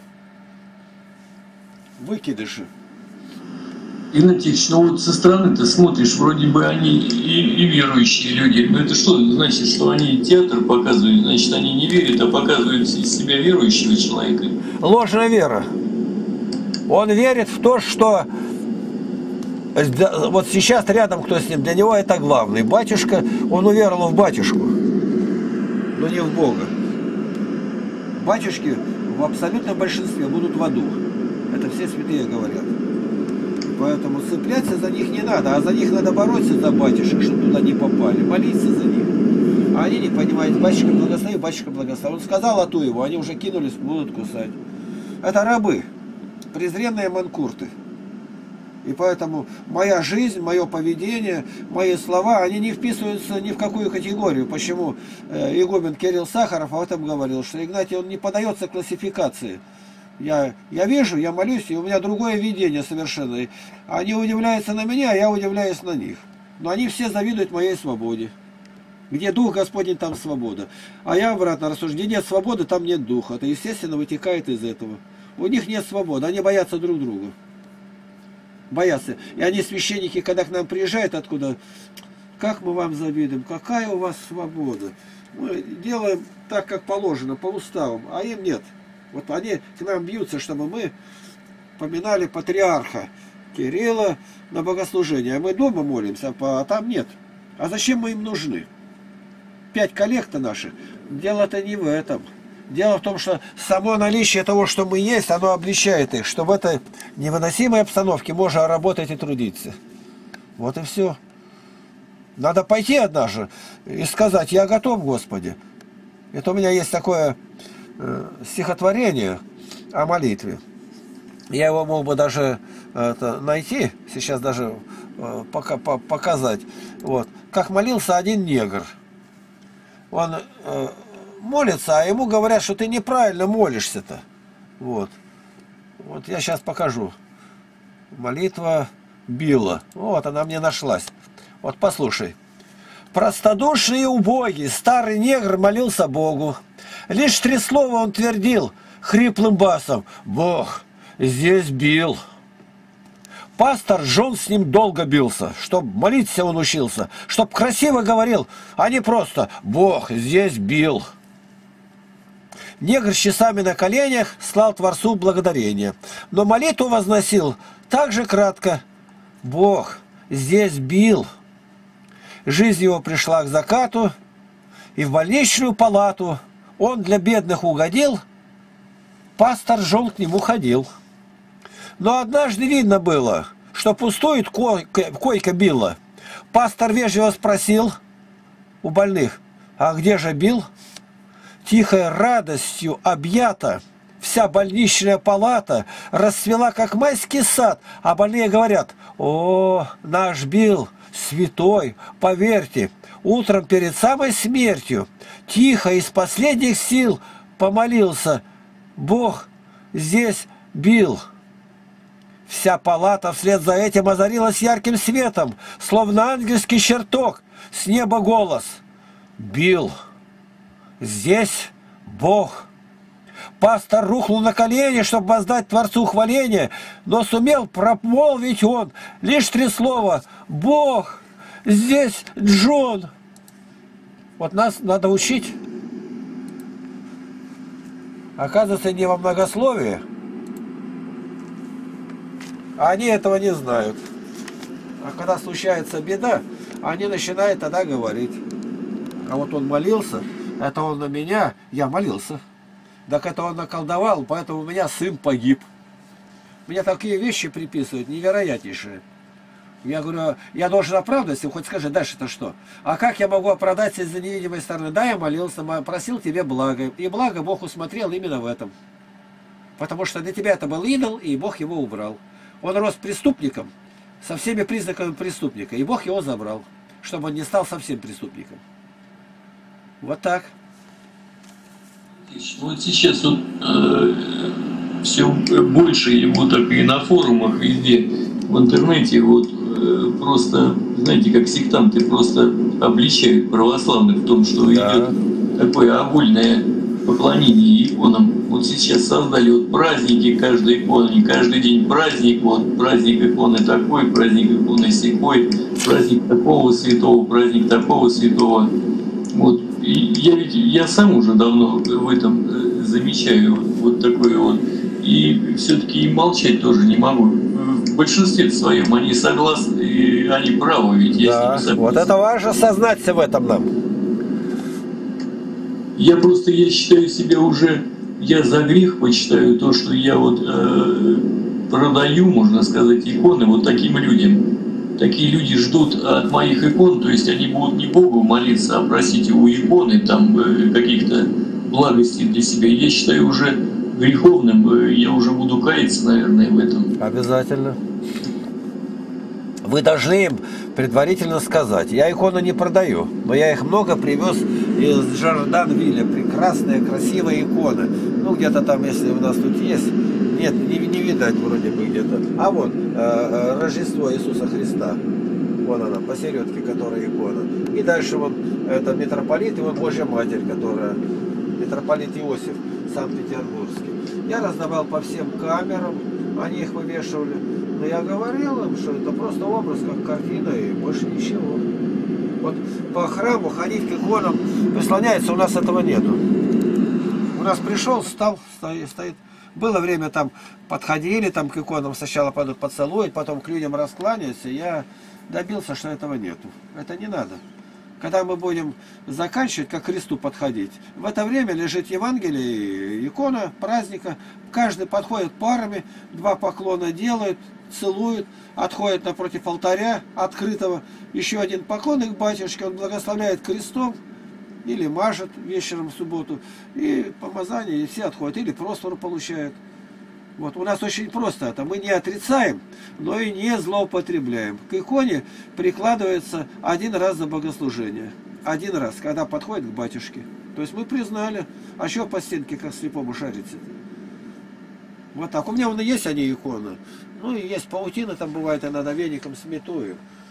Выкидыши. Игнатьевич, ну вот со стороны ты смотришь, вроде бы они и, и верующие люди. Но это что? Значит, что они театр показывают, значит, они не верят, а показывают из себя верующего человека. Ложная вера. Он верит в то, что вот сейчас рядом кто с ним, для него это главный. Батюшка, он уверовал в батюшку, но не в Бога. Батюшки в абсолютном большинстве будут в аду. Это все святые говорят. Поэтому цепляться за них не надо, а за них надо бороться, за батюшек, чтобы туда не попали, молиться за них. А они не понимают, батюшка благослови, батюшка благослови. Он сказал ату его, они уже кинулись, будут кусать. Это рабы, презренные манкурты. И поэтому моя жизнь, мое поведение, мои слова, они не вписываются ни в какую категорию. Почему игумен Кирилл Сахаров об этом говорил, что Игнатий, он не поддается классификации. Я, я вижу, я молюсь, и у меня другое видение совершенно. Они удивляются на меня, а я удивляюсь на них. Но они все завидуют моей свободе. Где дух Господень, там свобода. А я обратно рассуждаю, где нет свободы, там нет духа. Это, естественно, вытекает из этого. У них нет свободы, они боятся друг друга. Боятся. И они, священники, когда к нам приезжают откуда, как мы вам завидуем, какая у вас свобода. Мы делаем так, как положено, по уставам, а им нет. Вот они к нам бьются, чтобы мы поминали патриарха Кирилла на богослужение. А мы дома молимся, а там нет. А зачем мы им нужны? Пять коллег-то наши. Дело-то не в этом. Дело в том, что само наличие того, что мы есть, оно обличает их, что в этой невыносимой обстановке можно работать и трудиться. Вот и все. Надо пойти однажды и сказать, я готов, Господи. Это у меня есть такое э, стихотворение о молитве. Я его мог бы даже это, найти, сейчас даже э, пока, по, показать. Вот. Как молился один негр. Он э, молится, а ему говорят, что ты неправильно молишься-то. Вот. Вот я сейчас покажу. Молитва Билла. Вот она мне нашлась. Вот послушай. Простодушный и убогий старый негр молился Богу. Лишь три слова он твердил хриплым басом: «Бог здесь бил». Пастор Джон с ним долго бился, чтоб молиться он учился, чтоб красиво говорил, а не просто «Бог здесь бил». Негр с часами на коленях слал Творцу благодарение, но молитву возносил так же кратко: «Бог здесь бил». Жизнь его пришла к закату, и в больничную палату он для бедных угодил, пастор Джон к нему ходил. Но однажды видно было, что пустует койка, койка била. Пастор вежливо спросил у больных: «А где же бил?» Тихой радостью объята вся больничная палата расцвела, как майский сад, а больные говорят: «О, наш бил святой, поверьте, утром перед самой смертью тихо из последних сил помолился: Бог здесь бил». Вся палата вслед за этим озарилась ярким светом, словно ангельский чертог, с неба голос: «Бил здесь Бог». Пастор рухнул на колени, чтобы воздать Творцу хваление, но сумел промолвить он лишь три слова: «Бог здесь Джон». Вот нас надо учить, оказывается, не во многословии. Они этого не знают. А когда случается беда, они начинают тогда говорить: а вот он молился, это он на меня, я молился. Так это он наколдовал, поэтому у меня сын погиб. Мне такие вещи приписывают, невероятнейшие. Я говорю, я должен оправдываться, хоть скажи, дальше-то что? А как я могу оправдаться из-за невидимой стороны? Да, я молился, просил тебе благо. И благо Бог усмотрел именно в этом. Потому что для тебя это был идол, и Бог его убрал. Он рос преступником, со всеми признаками преступника, и Бог его забрал, чтобы он не стал совсем преступником. Вот так. Вот сейчас он э, все больше его так и на форумах везде, в интернете, вот э, просто, знаете, как сектанты просто обличают православных в том, что да. идет такое огульное поклонение иконам. Вот сейчас создали вот праздники каждой иконы, каждый день праздник, вот праздник иконы такой, праздник иконы сякой, праздник такого святого, праздник такого святого. Вот. И я ведь я сам уже давно в этом замечаю вот, вот такое вот. И все-таки и молчать тоже не могу. В большинстве своем они согласны, и они правы, ведь да, если вот это важно сознаться в этом нам. Я просто, я считаю себя уже, я за грех почитаю то, что я вот э, продаю, можно сказать, иконы вот таким людям. Такие люди ждут от моих икон, то есть они будут не Богу молиться, а просить у иконы там э, каких-то благостей для себя. Я считаю уже греховным, э, я уже буду каяться, наверное, в этом. Обязательно. Вы должны им предварительно сказать: я иконы не продаю, но я их много привез из Жордан-Вилля. Прекрасные, красивые иконы. Ну, где-то там, если у нас тут есть, нет, не, не видать вроде бы где-то. А вот э, Рождество Иисуса Христа. Вон она, посередке, которая икона. И дальше вот это митрополит, и вот Божья Матерь, которая митрополит Иосиф, Санкт-Петербургский. Я раздавал по всем камерам, они их вывешивали. Но я говорил им, что это просто образ, как картина, и больше ничего. Вот по храму ходить к иконам, прислоняется, у нас этого нету. У нас пришел, стал, стоит, стоит. Было время, там подходили там к иконам, сначала пойдут поцелуют, потом к людям раскланяются. Я добился, что этого нету. Это не надо. Когда мы будем заканчивать, как к кресту подходить, в это время лежит Евангелие, икона праздника. Каждый подходит парами, два поклона делает, целует, отходит напротив алтаря открытого, еще один поклон и к батюшке, он благословляет крестом или мажет вечером в субботу, и помазание, и все отходят, или просфору получают. Вот, у нас очень просто это, мы не отрицаем, но и не злоупотребляем. К иконе прикладывается один раз за богослужение, один раз, когда подходит к батюшке. То есть мы признали, а что по стенке, как слепому шариться? Вот так. У меня вон есть они иконы. Ну и есть паутина, там бывает, иногда веником сметую.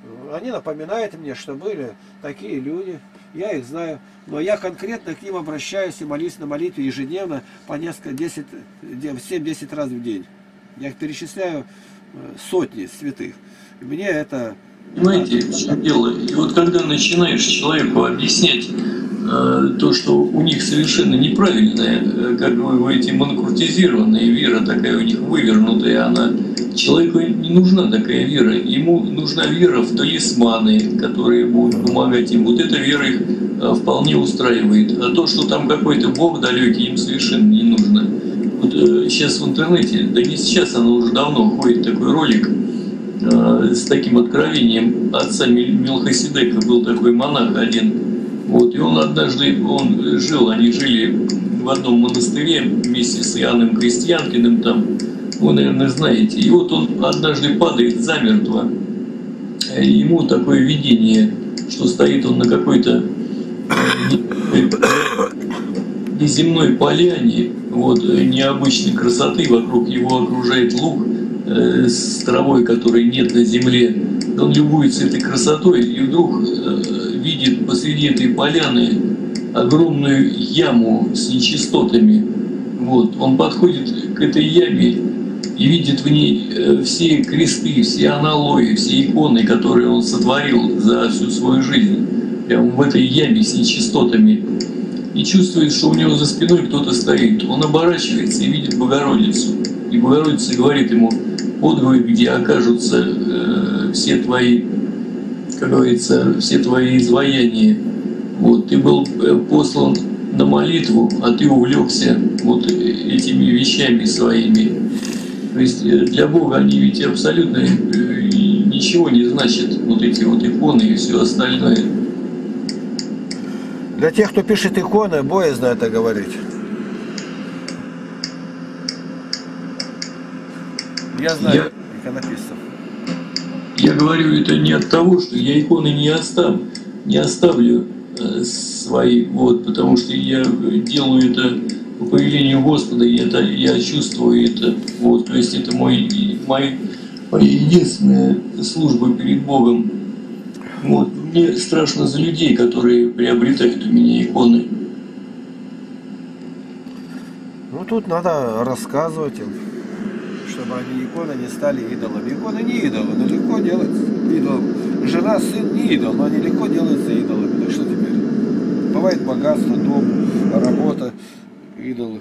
Они напоминают мне, что были такие люди, я их знаю, но я конкретно к ним обращаюсь и молюсь на молитве ежедневно по несколько, десять, семь-десять раз в день. Я их перечисляю сотни святых. И мне это... Понимаете, в чем дело? И вот когда начинаешь человеку объяснять э, то, что у них совершенно неправильная, э, как вы говорите, манкуртизированная вера, такая у них вывернутая, она человеку не нужна такая вера, ему нужна вера в талисманы, которые будут помогать им. Вот эта вера их э, вполне устраивает. А то, что там какой-то бог далекий, им совершенно не нужно. Вот э, сейчас в интернете, да не сейчас, оно уже давно ходит такой ролик, с таким откровением отца Мелхиседека. Был такой монах один. Вот, и он однажды, он жил, они жили в одном монастыре вместе с Иоанном Крестьянкиным там, вы, наверное, знаете. И вот он однажды падает замертво. И ему такое видение, что стоит он на какой-то неземной поляне, вот, необычной красоты, вокруг его окружает луг с травой, которой нет на земле. Он любуется этой красотой и вдруг э, видит посреди этой поляны огромную яму с нечистотами. Вот. Он подходит к этой яме и видит в ней э, все кресты, все аналои, все иконы, которые он сотворил за всю свою жизнь. Прямо в этой яме с нечистотами. И чувствует, что у него за спиной кто-то стоит. Он оборачивается и видит Богородицу. И Богородица говорит ему: вот вы, где окажутся э, все твои, как говорится, все твои изваяния. Вот, ты был послан на молитву, а ты увлекся вот этими вещами своими. То есть для Бога они ведь абсолютно ничего не значат, вот эти вот иконы и все остальное. Для тех, кто пишет иконы, боязно это говорить. Я знаю, я, иконописцев. Я говорю это не от того, что я иконы не оставлю, не оставлю э, свои, вот, потому что я делаю это по повелению Господа, и это я чувствую это, вот, то есть это мой, мой, моя единственная служба перед Богом. Вот, мне страшно за людей, которые приобретают у меня иконы. Ну тут надо рассказывать им, чтобы они иконы не стали идолами. Иконы не идолы, но легко делать идолом. Жена, сын не идол, но они легко делаются идолами. Так что теперь? Бывает богатство, дом, работа, идолы.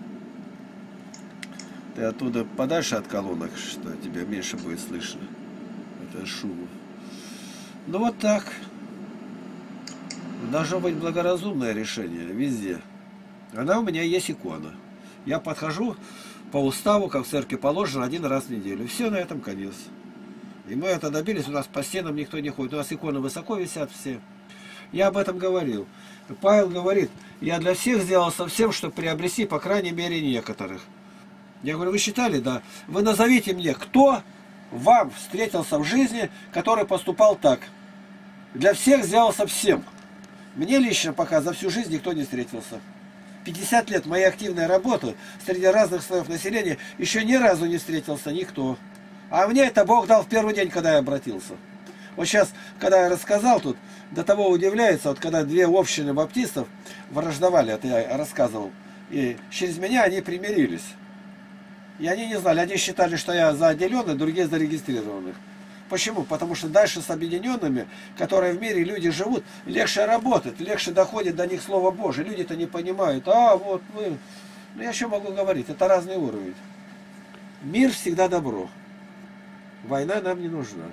Ты оттуда подальше от колонок, что тебя меньше будет слышно. Это шум. Ну вот так. Должно быть благоразумное решение везде. Она у меня есть икона. Я подхожу по уставу, как в церкви положено, один раз в неделю. Все, на этом конец. И мы это добились, у нас по стенам никто не ходит. У нас иконы высоко висят все. Я об этом говорил. Павел говорит: я для всех сделал совсем, чтобы приобрести, по крайней мере, некоторых. Я говорю: вы считали? Да. Вы назовите мне, кто вам встретился в жизни, который поступал так. Для всех сделался всем. Мне лично пока за всю жизнь никто не встретился. пятьдесят лет моей активной работы среди разных слоев населения еще ни разу не встретился никто. А мне это Бог дал в первый день, когда я обратился. Вот сейчас, когда я рассказал тут, до того удивляется, вот когда две общины баптистов враждовали, это я рассказывал, и через меня они примирились. И они не знали, одни считали, что я за отделенных, другие за регистрированных. Почему? Потому что дальше с объединенными, которые в мире люди живут, легче работать, легче доходит до них Слово Божие. Люди-то не понимают. А, вот мы... Ну, я еще могу говорить, это разный уровень. Мир всегда добро. Война нам не нужна.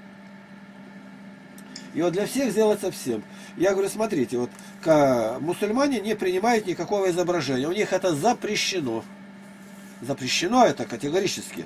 И вот для всех сделается всем. Я говорю, смотрите, вот мусульмане не принимают никакого изображения. У них это запрещено. Запрещено это категорически.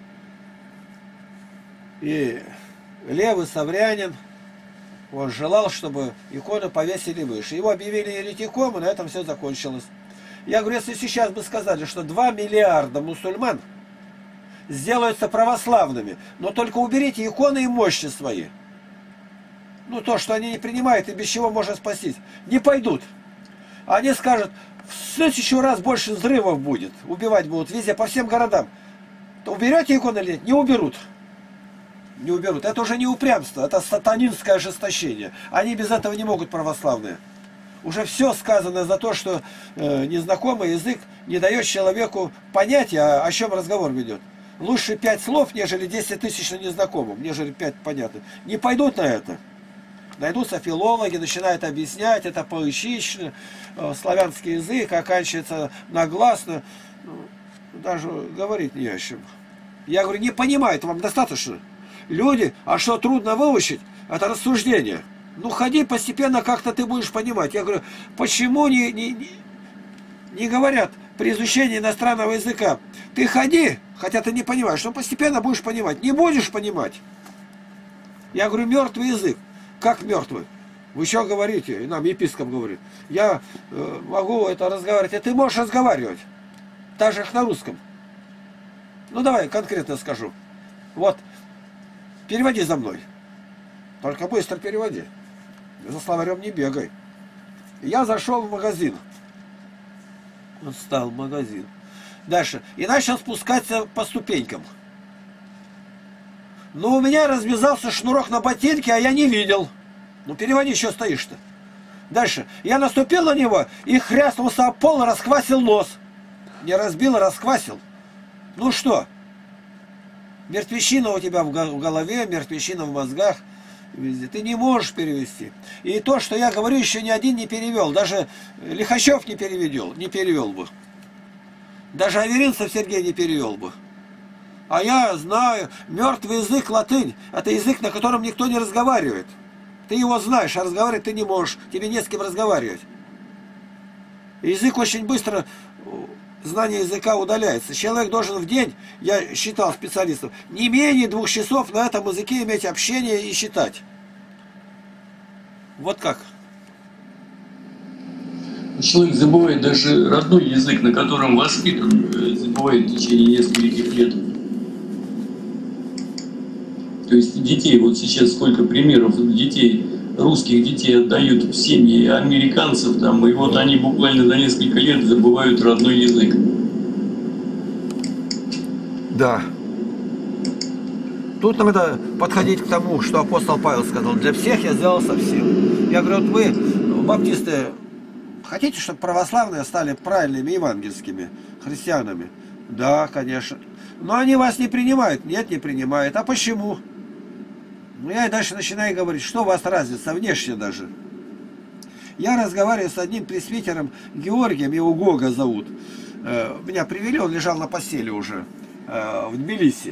И левый Саврянин, он желал, чтобы иконы повесили выше. Его объявили еретиком, и на этом все закончилось. Я говорю, если сейчас бы сказали, что два миллиарда мусульман сделаются православными, но только уберите иконы и мощи свои. Ну, то, что они не принимают и без чего можно спастись. Не пойдут. Они скажут, в следующий раз больше взрывов будет. Убивать будут везде, по всем городам. То уберете иконы или нет? Не уберут. не уберут. Это уже не упрямство, это сатанинское ожесточение. Они без этого не могут, православные. Уже все сказано за то, что э, незнакомый язык не дает человеку понятия, о, о чем разговор ведет. Лучше пять слов, нежели десять тысяч на незнакомом, нежели пять понятных. Не пойдут на это. Найдутся филологи, начинают объяснять, это поэчично, э, славянский язык оканчивается нагласно. Ну, даже говорить не о чем. Я говорю, не понимают, вам достаточно. Люди, а что трудно выучить, это рассуждение. Ну, ходи постепенно, как-то ты будешь понимать. Я говорю, почему не, не, не, не говорят при изучении иностранного языка? Ты ходи, хотя ты не понимаешь, но постепенно будешь понимать. Не будешь понимать. Я говорю, мертвый язык. Как мертвый? Вы что говорите? И нам епископ говорит. Я э, могу это разговаривать, а ты можешь разговаривать. Даже на русском. Ну, давай конкретно скажу. Вот, переводи за мной. Только быстро переводи. За словарем не бегай. Я зашел в магазин. Он встал в магазин. Дальше. И начал спускаться по ступенькам. Но у меня развязался шнурок на ботинке, а я не видел. Ну переводи, что стоишь-то. Дальше. Я наступил на него и хряснулся об пол и расквасил нос. Не разбил, а расквасил. Ну что? Мертвечина у тебя в голове, мертвечина в мозгах. Везде. Ты не можешь перевести. И то, что я говорю, еще ни один не перевел. Даже Лихачев не перевел, не перевел бы. Даже Аверинцев Сергей не перевел бы. А я знаю, мертвый язык латынь. Это язык, на котором никто не разговаривает. Ты его знаешь, а разговаривать ты не можешь. Тебе не с кем разговаривать. Язык очень быстро, знание языка удаляется. Человек должен в день, я считал специалистов, не менее двух часов на этом языке иметь общение и считать. Вот как. Человек забывает даже родной язык, на котором воспитан, забывает в течение нескольких лет. То есть детей, вот сейчас сколько примеров детей, русских детей отдают в семьи американцев, там, и вот они буквально за несколько лет забывают родной язык. Да. Тут надо подходить к тому, что апостол Павел сказал. Для всех я сделал совсем. Я говорю, вот вы, баптисты, хотите, чтобы православные стали правильными евангельскими христианами? Да, конечно. Но они вас не принимают. Нет, не принимают. А почему? Ну, я и дальше начинаю говорить, что у вас разница, внешне даже. Я разговариваю с одним пресвитером Георгием, его Гога зовут. Меня привели, он лежал на постели уже в Тбилиси.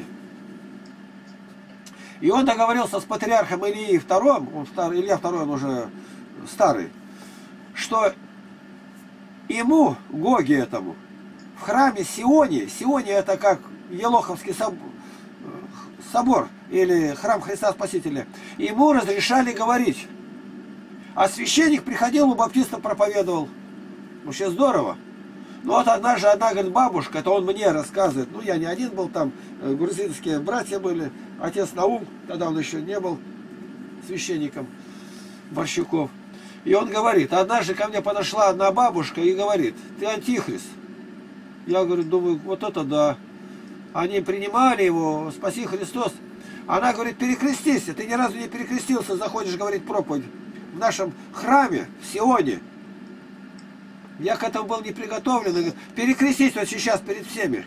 И он договорился с патриархом Ильей вторым, он старый, Илья второй, он уже старый, что ему, Гоге этому, в храме Сионе, Сионе это как Елоховский собор, или храм Христа Спасителя, ему разрешали говорить. А священник приходил, у баптистов проповедовал. Вообще здорово. Ну вот однажды одна, говорит, бабушка, это он мне рассказывает, ну я не один был там, грузинские братья были, отец Наум, тогда он еще не был священником, Борщуков. И он говорит, однажды ко мне подошла одна бабушка и говорит, ты антихрист. Я говорю, думаю, вот это да. Они принимали его, спаси Христос. Она говорит, перекрестись, ты ни разу не перекрестился, заходишь, говорит, проповедь в нашем храме, в Сионе. Я к этому был не приготовлен. Говорит, перекрестись вот сейчас перед всеми.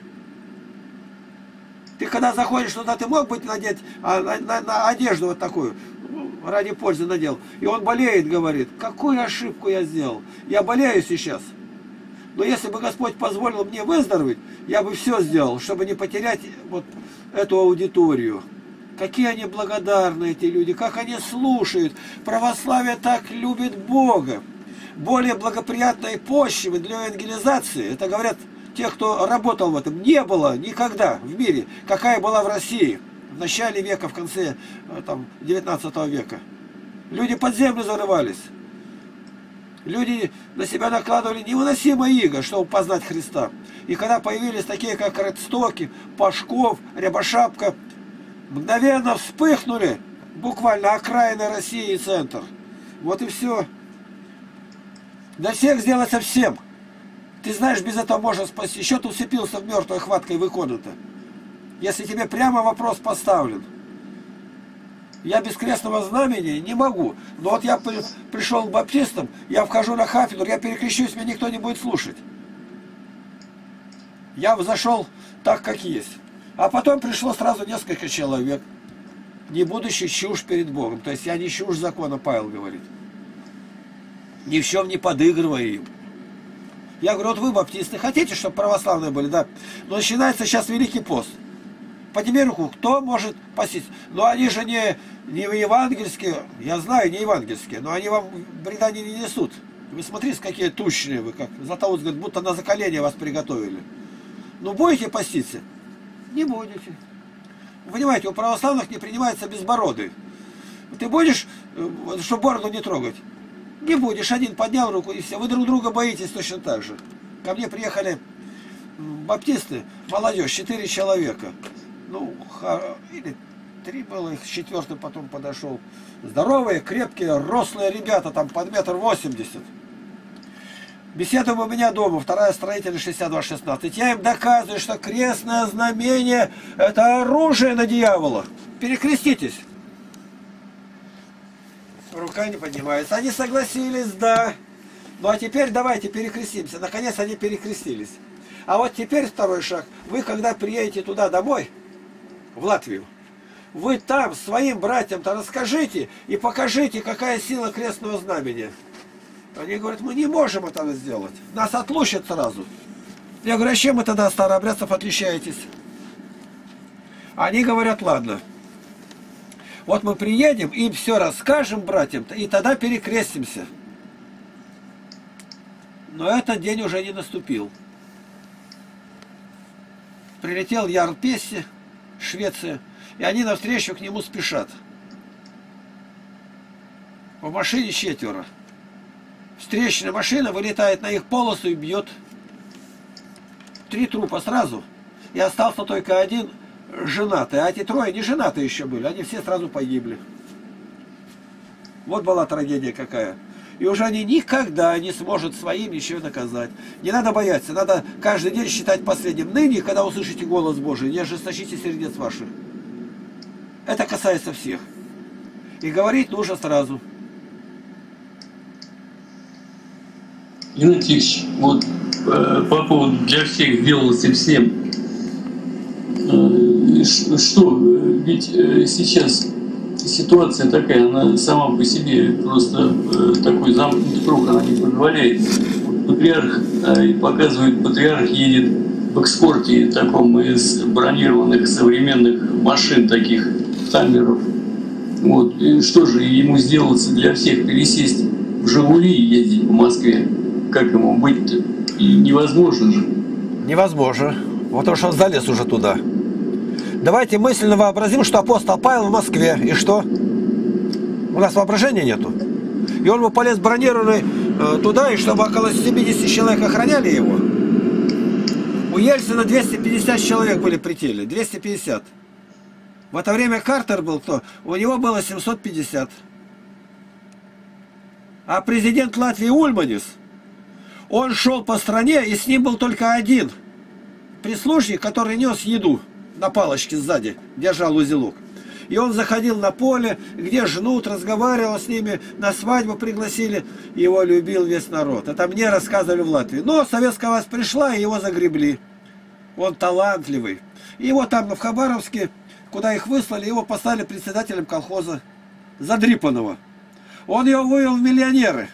Ты когда заходишь туда, ты мог быть надеть а, на, на, на одежду вот такую, ну, ради пользы надел. И он болеет, говорит, какую ошибку я сделал. Я болею сейчас. Но если бы Господь позволил мне выздороветь, я бы все сделал, чтобы не потерять вот эту аудиторию. Какие они благодарны, эти люди, как они слушают. Православие так любит Бога. Более благоприятной почвы для евангелизации, это говорят те, кто работал в этом, не было никогда в мире, какая была в России в начале века, в конце там, девятнадцатого века. Люди под землю зарывались. Люди на себя накладывали невыносимое иго, чтобы познать Христа. И когда появились такие, как Редстоки, Пашков, Рябошапка, мгновенно вспыхнули буквально окраины России и центр. Вот и все. Для всех сделать совсем. Ты знаешь, без этого можно спасти. Еще ты уцепился в мертвой хваткой в икону-то. Если тебе прямо вопрос поставлен. Я без крестного знамени не могу. Но вот я при, пришел к баптистам, я вхожу на кафедру, я перекрещусь, меня никто не будет слушать. Я взошел так, как есть. А потом пришло сразу несколько человек, не будучи чушь перед Богом. То есть я не чушь закона, Павел говорит. Ни в чем не подыгрывая им. Я говорю, вот вы, баптисты, хотите, чтобы православные были, да? Но начинается сейчас Великий пост. Подними руку, кто может постить? Но они же не, не евангельские, я знаю, не евангельские, но они вам бредания не несут. Вы смотрите, какие тучные вы, как Златоуст говорит, будто на заколение вас приготовили. Ну, будете поститься? Не будете. Вы понимаете, у православных не принимается безбородый. Ты будешь, чтобы бороду не трогать? Не будешь. Один поднял руку и все. Вы друг друга боитесь точно так же. Ко мне приехали баптисты, молодежь, четыре человека. Ну, или три было, их четвертый потом подошел. Здоровые, крепкие, рослые ребята, там под метр восемьдесят. Беседуем у меня дома, вторая строителя шестьдесят два шестнадцать. Я им доказываю, что крестное знамение – это оружие на дьявола. Перекреститесь. Рука не поднимается. Они согласились, да. Ну а теперь давайте перекрестимся. Наконец они перекрестились. А вот теперь второй шаг. Вы когда приедете туда домой, в Латвию, вы там своим братьям-то расскажите и покажите, какая сила крестного знамения. Они говорят, мы не можем этого сделать. Нас отлучат сразу. Я говорю, а чем вы тогда, старообрядцев, отличаетесь? Они говорят, ладно. Вот мы приедем, им все расскажем братьям, и тогда перекрестимся. Но этот день уже не наступил. Прилетел Яр Песси, Швеция, и они навстречу к нему спешат. В машине четверо. Встречная машина вылетает на их полосу и бьет. Три трупа сразу. И остался только один женатый. А эти трое не женатые еще были. Они все сразу погибли. Вот была трагедия какая. И уже они никогда не сможет своим ничего наказать. Не надо бояться. Надо каждый день считать последним. Ныне, когда услышите голос Божий, не ожесточите сердец ваших. Это касается всех. И говорить нужно сразу. Игнатий Ильич, вот э, по поводу для всех сделалось и всем. Э, что, ведь э, сейчас ситуация такая, она сама по себе просто э, такой замкнутый круг, она не позволяет. Патриарх, э, показывает, патриарх едет в экскорте таком из бронированных современных машин, таких таммеров. Вот. И что же ему сделаться для всех, пересесть в «Жигули» и ездить по Москве? Как ему быть-то? И невозможно же. Невозможно. Вот потому что он залез уже туда. Давайте мысленно вообразим, что апостол Павел в Москве. И что? У нас воображения нету. И он бы полез бронированный э, туда, и чтобы около семидесяти человек охраняли его. У Ельцина двести пятьдесят человек были при теле. двести пятьдесят. В это время Картер был кто? У него было семьсот пятьдесят. А президент Латвии Ульманис, он шел по стране, и с ним был только один прислужник, который нес еду на палочке сзади, держал узелок. И он заходил на поле, где жнут, разговаривал с ними, на свадьбу пригласили. Его любил весь народ. Это мне рассказывали в Латвии. Но советская власть пришла, и его загребли. Он талантливый. И его там в Хабаровске, куда их выслали, его поставили председателем колхоза Задрипанова. Он его вывел в миллионеры.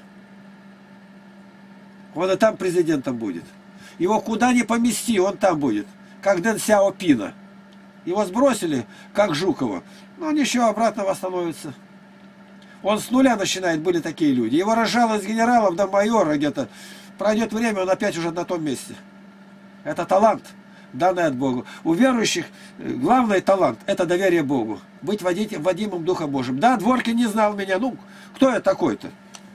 Он и там президентом будет. Его куда ни помести, он там будет. Как Дэн Сяопина. Его сбросили, как Жукова. Но ничего, обратно восстановится. Он с нуля начинает, были такие люди. Его рожало из генералов до майора где-то. Пройдет время, он опять уже на том месте. Это талант, данный от Бога. У верующих главный талант – это доверие Богу. Быть водимым Духом Божьим. Да, Дворкин не знал меня. Ну, кто я такой-то?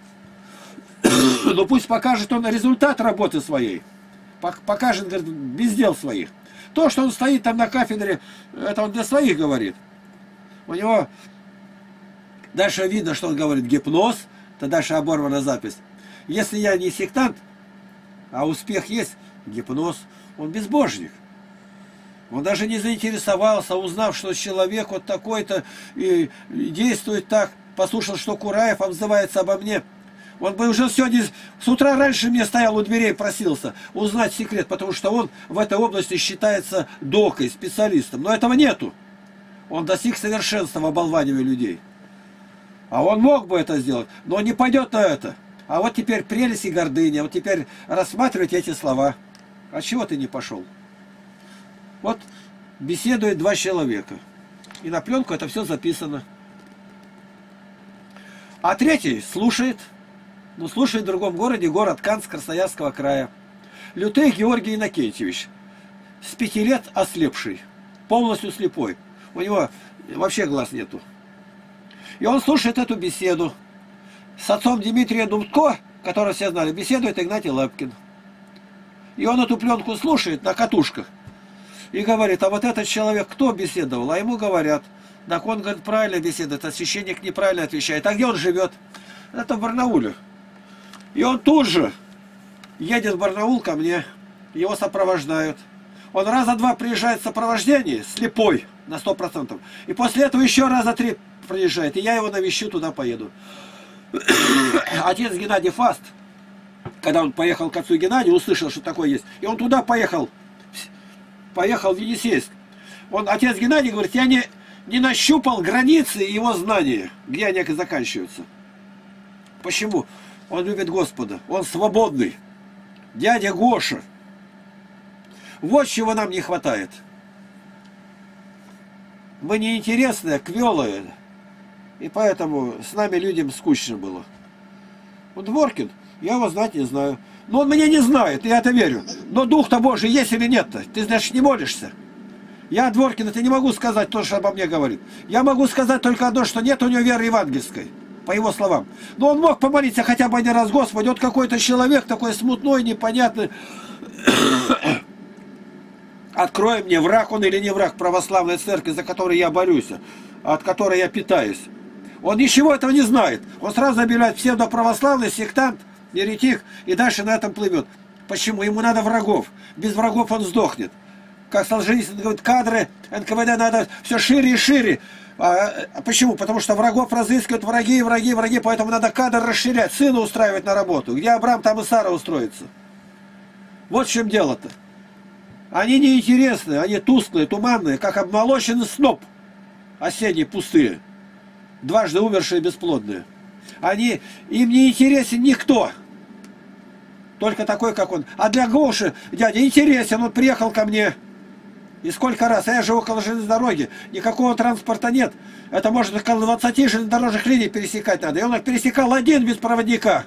Но пусть покажет он результат работы своей. Покажет, говорит, без дел своих. То, что он стоит там на кафедре, это он для своих говорит. У него дальше видно, что он говорит гипноз, то дальше оборвана запись. Если я не сектант, а успех есть, гипноз, он безбожник. Он даже не заинтересовался, узнав, что человек вот такой-то и действует так, послушал, что Кураев обзывается обо мне. Он бы уже сегодня с утра раньше мне стоял у дверей, просился узнать секрет, потому что он в этой области считается докой, специалистом. Но этого нету. Он достиг совершенства в оболванивании людей. А он мог бы это сделать, но не пойдет на это. А вот теперь прелесть и гордыня. Вот теперь рассматривайте эти слова. А чего ты не пошел? Вот беседует два человека. И на пленку это все записано. А третий слушает. Ну, слушает в другом городе, город Канск Красноярского края. Лютых Георгий Иннокентьевич. С пяти лет ослепший. Полностью слепой. У него вообще глаз нету. И он слушает эту беседу. С отцом Дмитрия Думтко, которого все знали, беседует Игнатий Лапкин. И он эту пленку слушает на катушках. И говорит, а вот этот человек кто беседовал? А ему говорят, так он, говорит, правильно беседует, а священник неправильно отвечает. А где он живет? Это в Барнауле. И он тут же едет в Барнаул ко мне, его сопровождают. Он раза два приезжает в сопровождении, слепой на сто процентов. И после этого еще раза три приезжает, и я его навещу, туда поеду. Отец Геннадий Фаст, когда он поехал к отцу Геннадию, услышал, что такое есть, и он туда поехал, поехал в Енисейск. Он, отец Геннадий говорит, я не, не нащупал границы его знания, где они заканчиваются. Почему? Он любит Господа, он свободный. Дядя Гоша. Вот чего нам не хватает. Мы неинтересные, квелые. И поэтому с нами людям скучно было. Вот Дворкин, я его знать не знаю. Но он меня не знает, я это верю. Но Дух-то Божий есть или нет-то? Ты, значит, не молишься. Я Дворкина, ты не могу сказать то, что обо мне говорит. Я могу сказать только одно, что нет у него веры евангельской. По его словам. Но он мог помолиться хотя бы один раз, Господи, вот какой-то человек такой смутной, непонятный. Открой мне, враг он или не враг православной церкви, за которой я борюсь, от которой я питаюсь. Он ничего этого не знает. Он сразу объявляет псевдоправославный, сектант, еретик, и дальше на этом плывет. Почему? Ему надо врагов. Без врагов он сдохнет. Как Солженицын говорит, кадры эн ка вэ дэ надо все шире и шире. А почему? Потому что врагов разыскивают враги, враги, враги, поэтому надо кадр расширять, сына устраивать на работу. Где Абрам, там и Сара устроится. Вот в чем дело-то. Они неинтересные, они тусклые, туманные, как обмолоченный сноп. Осенние, пустые. Дважды умершие, бесплодные. Они, им не интересен никто. Только такой, как он. А для Гоши, дядя, интересен, он приехал ко мне. И сколько раз, а я живу около железной дороги, никакого транспорта нет. Это может около двадцати железнодорожных линий пересекать надо. И он их пересекал один без проводника.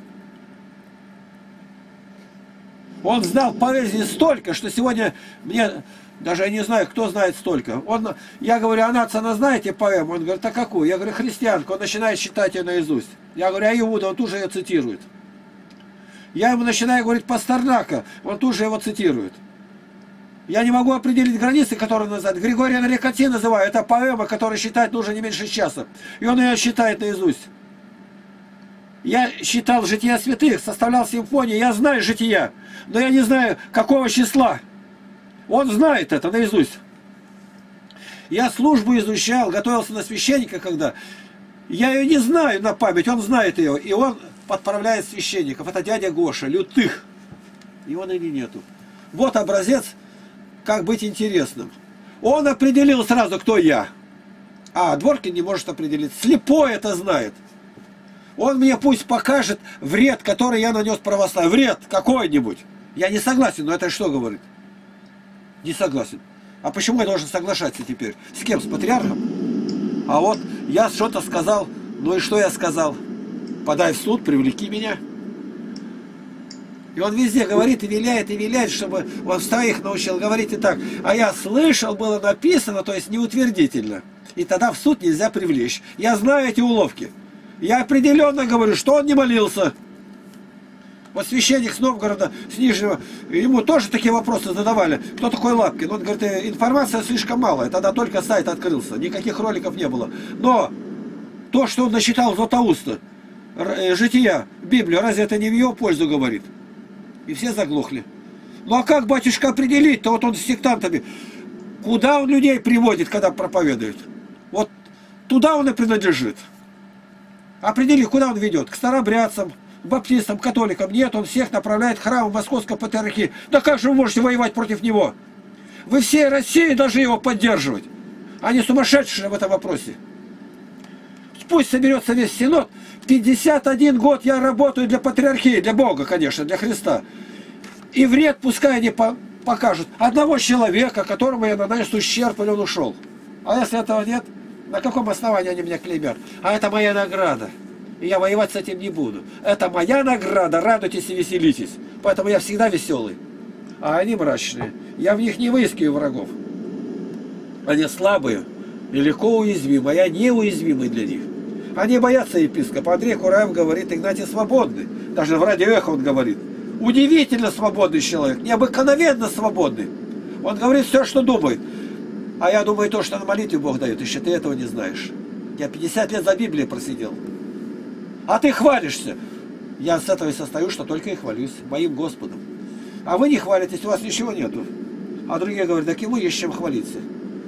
Он знал поэзии столько, что сегодня мне, даже я не знаю, кто знает столько. Он, я говорю, а нация, она знаете поэму? Он говорит, а какую? Я говорю, христианку. Он начинает читать ее наизусть. Я говорю, а Иуда, он тут же ее цитирует. Я ему начинаю говорить Пастернака, он тут же его цитирует. Я не могу определить границы, которые называют. Григория Нарекоти называю. Это поэма, которую считать нужно не меньше часа. И он ее считает наизусть. Я считал жития святых, составлял симфонии. Я знаю жития, но я не знаю, какого числа. Он знает это наизусть. Я службу изучал, готовился на священника, когда... Я ее не знаю на память, он знает ее. И он подправляет священников. Это дядя Гоша, Лютых. Его ныне нету. Вот образец, как быть интересным. Он определил сразу, кто я. А Дворкин не может определить. Слепой это знает. Он мне пусть покажет вред, который я нанес православию. Вред какой-нибудь. Я не согласен, но это что говорит? Не согласен. А почему я должен соглашаться теперь? С кем? С патриархом? А вот я что-то сказал. Ну и что я сказал? Подай в суд, привлеки меня. И он везде говорит и виляет, и виляет, чтобы он в своих научил говорить и так. А я слышал, было написано, то есть неутвердительно. И тогда в суд нельзя привлечь. Я знаю эти уловки. Я определенно говорю, что он не молился. Вот священник с Новгорода, с Нижнего, ему тоже такие вопросы задавали. Кто такой Лапкин? Он говорит, информация слишком мало. Тогда только сайт открылся, никаких роликов не было. Но то, что он насчитал Златоуста, жития, Библию, разве это не в его пользу говорит? И все заглохли. Ну а как, батюшка, определить-то? Вот он с сектантами. Куда он людей приводит, когда проповедует? Вот туда он и принадлежит. Определи, куда он ведет. К старобрядцам, к баптистам, католикам. Нет, он всех направляет к храму Московской патриархии. Да как же вы можете воевать против него? Вы всей России должны его поддерживать. Они сумасшедшие в этом вопросе. Пусть соберется весь Синод. пятьдесят один год я работаю для патриархии, для Бога, конечно, для Христа. И вред пускай они по покажут. Одного человека, которому я нанес ущерб, или он ушел. А если этого нет, на каком основании они меня клеймят? А это моя награда. И я воевать с этим не буду. Это моя награда, радуйтесь и веселитесь. Поэтому я всегда веселый. А они мрачные. Я в них не выискиваю врагов. Они слабые и легко уязвимы, а я неуязвимый для них. Они боятся епископа. Андрей Кураев говорит, Игнатий свободный. Даже в радио Эхо он говорит. Удивительно свободный человек, необыкновенно свободный. Он говорит все, что думает. А я думаю то, что на молитве Бог дает. Еще ты этого не знаешь. Я пятьдесят лет за Библией просидел. А ты хвалишься. Я с этого и состою, что только и хвалюсь моим Господом. А вы не хвалитесь, у вас ничего нету. А другие говорят, так ему есть чем хвалиться.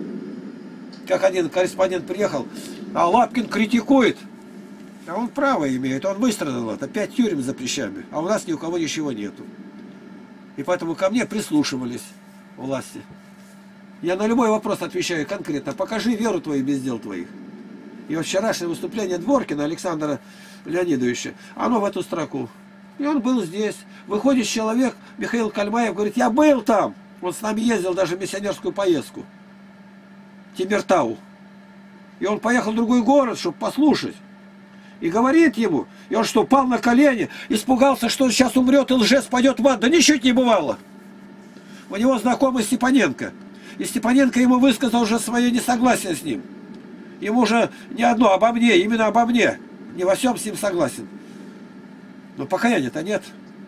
Как один корреспондент приехал, а Лапкин критикует. А он право имеет, он выстрадал это. Пять тюрем за плечами, а у нас ни у кого ничего нету. И поэтому ко мне прислушивались власти. Я на любой вопрос отвечаю конкретно. Покажи веру твою без дел твоих. И вот вчерашнее выступление Дворкина Александра Леонидовича, оно в эту строку. И он был здесь. Выходит человек, Михаил Кальмаев, говорит, я был там. Он с нами ездил даже в миссионерскую поездку. Тимиртау. И он поехал в другой город, чтобы послушать. И говорит ему, и он что, пал на колени, испугался, что он сейчас умрет и лжец пойдет в ад. Да ничуть не бывало. У него знакомый Степаненко. И Степаненко ему высказал уже свое несогласие с ним. Ему уже не одно, обо мне, именно обо мне. Не во всем с ним согласен. Но покаяния-то нет.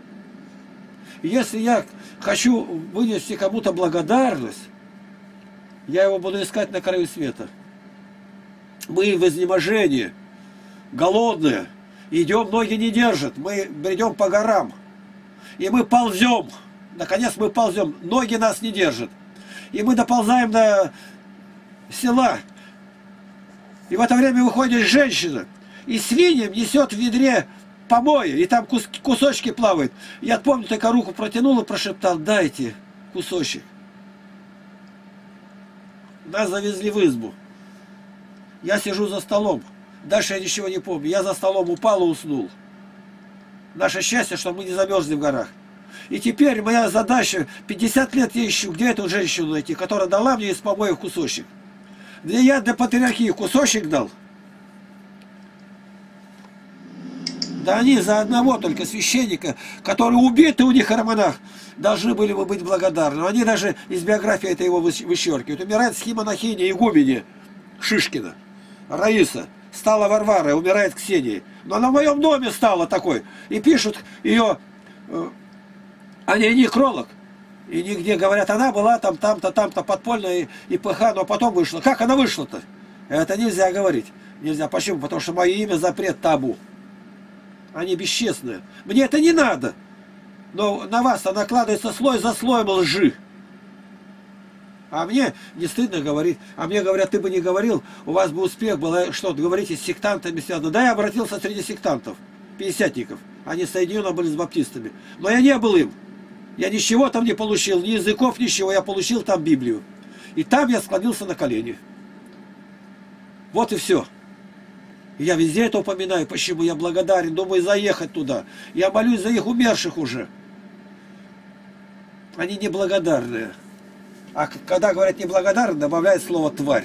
И если я хочу вынести кому-то благодарность, я его буду искать на краю света. Мы в изнеможении, голодные, идем, ноги не держат, мы бредем по горам. И мы ползем, наконец мы ползем, ноги нас не держат. И мы доползаем до села. И в это время выходит женщина, и свиньям несет в ведре помои, и там кус кусочки плавают. Я помню, только руку протянул и прошептал, дайте кусочек. Нас завезли в избу. Я сижу за столом. Дальше я ничего не помню. Я за столом упал и уснул. Наше счастье, что мы не замерзли в горах. И теперь моя задача, пятьдесят лет я ищу, где эту женщину найти, которая дала мне из помоев кусочек. Где я для патриархии кусочек дал. Да они за одного только священника, который убитый у них романах, должны были бы быть благодарны. Они даже из биографии это его вычеркивают. Умирает схимонахиня игуменя Шишкина. Раиса. Стала Варвара, умирает Ксения. Но она в моем доме стала такой. И пишут ее, э, а не некролог. И нигде говорят, она была там, там-то, там-то подпольная и ПХ, но потом вышла. Как она вышла-то? Это нельзя говорить. Нельзя. Почему? Потому что мое имя запрет табу. Они бесчестные. Мне это не надо. Но на вас-то накладывается слой за слоем лжи. А мне не стыдно говорить. А мне говорят, ты бы не говорил, у вас бы успех был, что говорите, с сектантами связано. Да, я обратился среди сектантов, пятидесятников. Они соединены были с баптистами. Но я не был им. Я ничего там не получил, ни языков, ничего. Я получил там Библию. И там я склонился на колени. Вот и все. Я везде это упоминаю, почему я благодарен, думаю заехать туда. Я молюсь за их умерших уже. Они неблагодарные. А когда говорят неблагодарны, добавляют слово «тварь».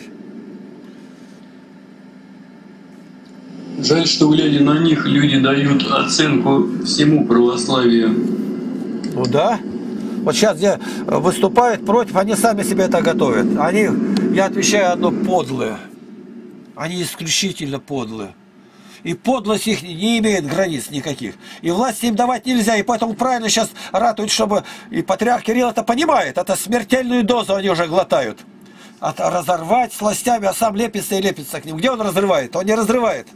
Жаль, что, глядя на них, люди дают оценку всему православию. Ну да. Вот сейчас где выступают против, они сами себе это готовят. Они, я отвечаю, одно подлое. Они исключительно подлые. И подлость их не имеет границ никаких. И власти им давать нельзя. И поэтому правильно сейчас ратуют, чтобы... И патриарх Кирилл это понимает. Это смертельную дозу они уже глотают. От разорвать с властями, а сам лепится и лепится к ним. Где он разрывает? Он не разрывает.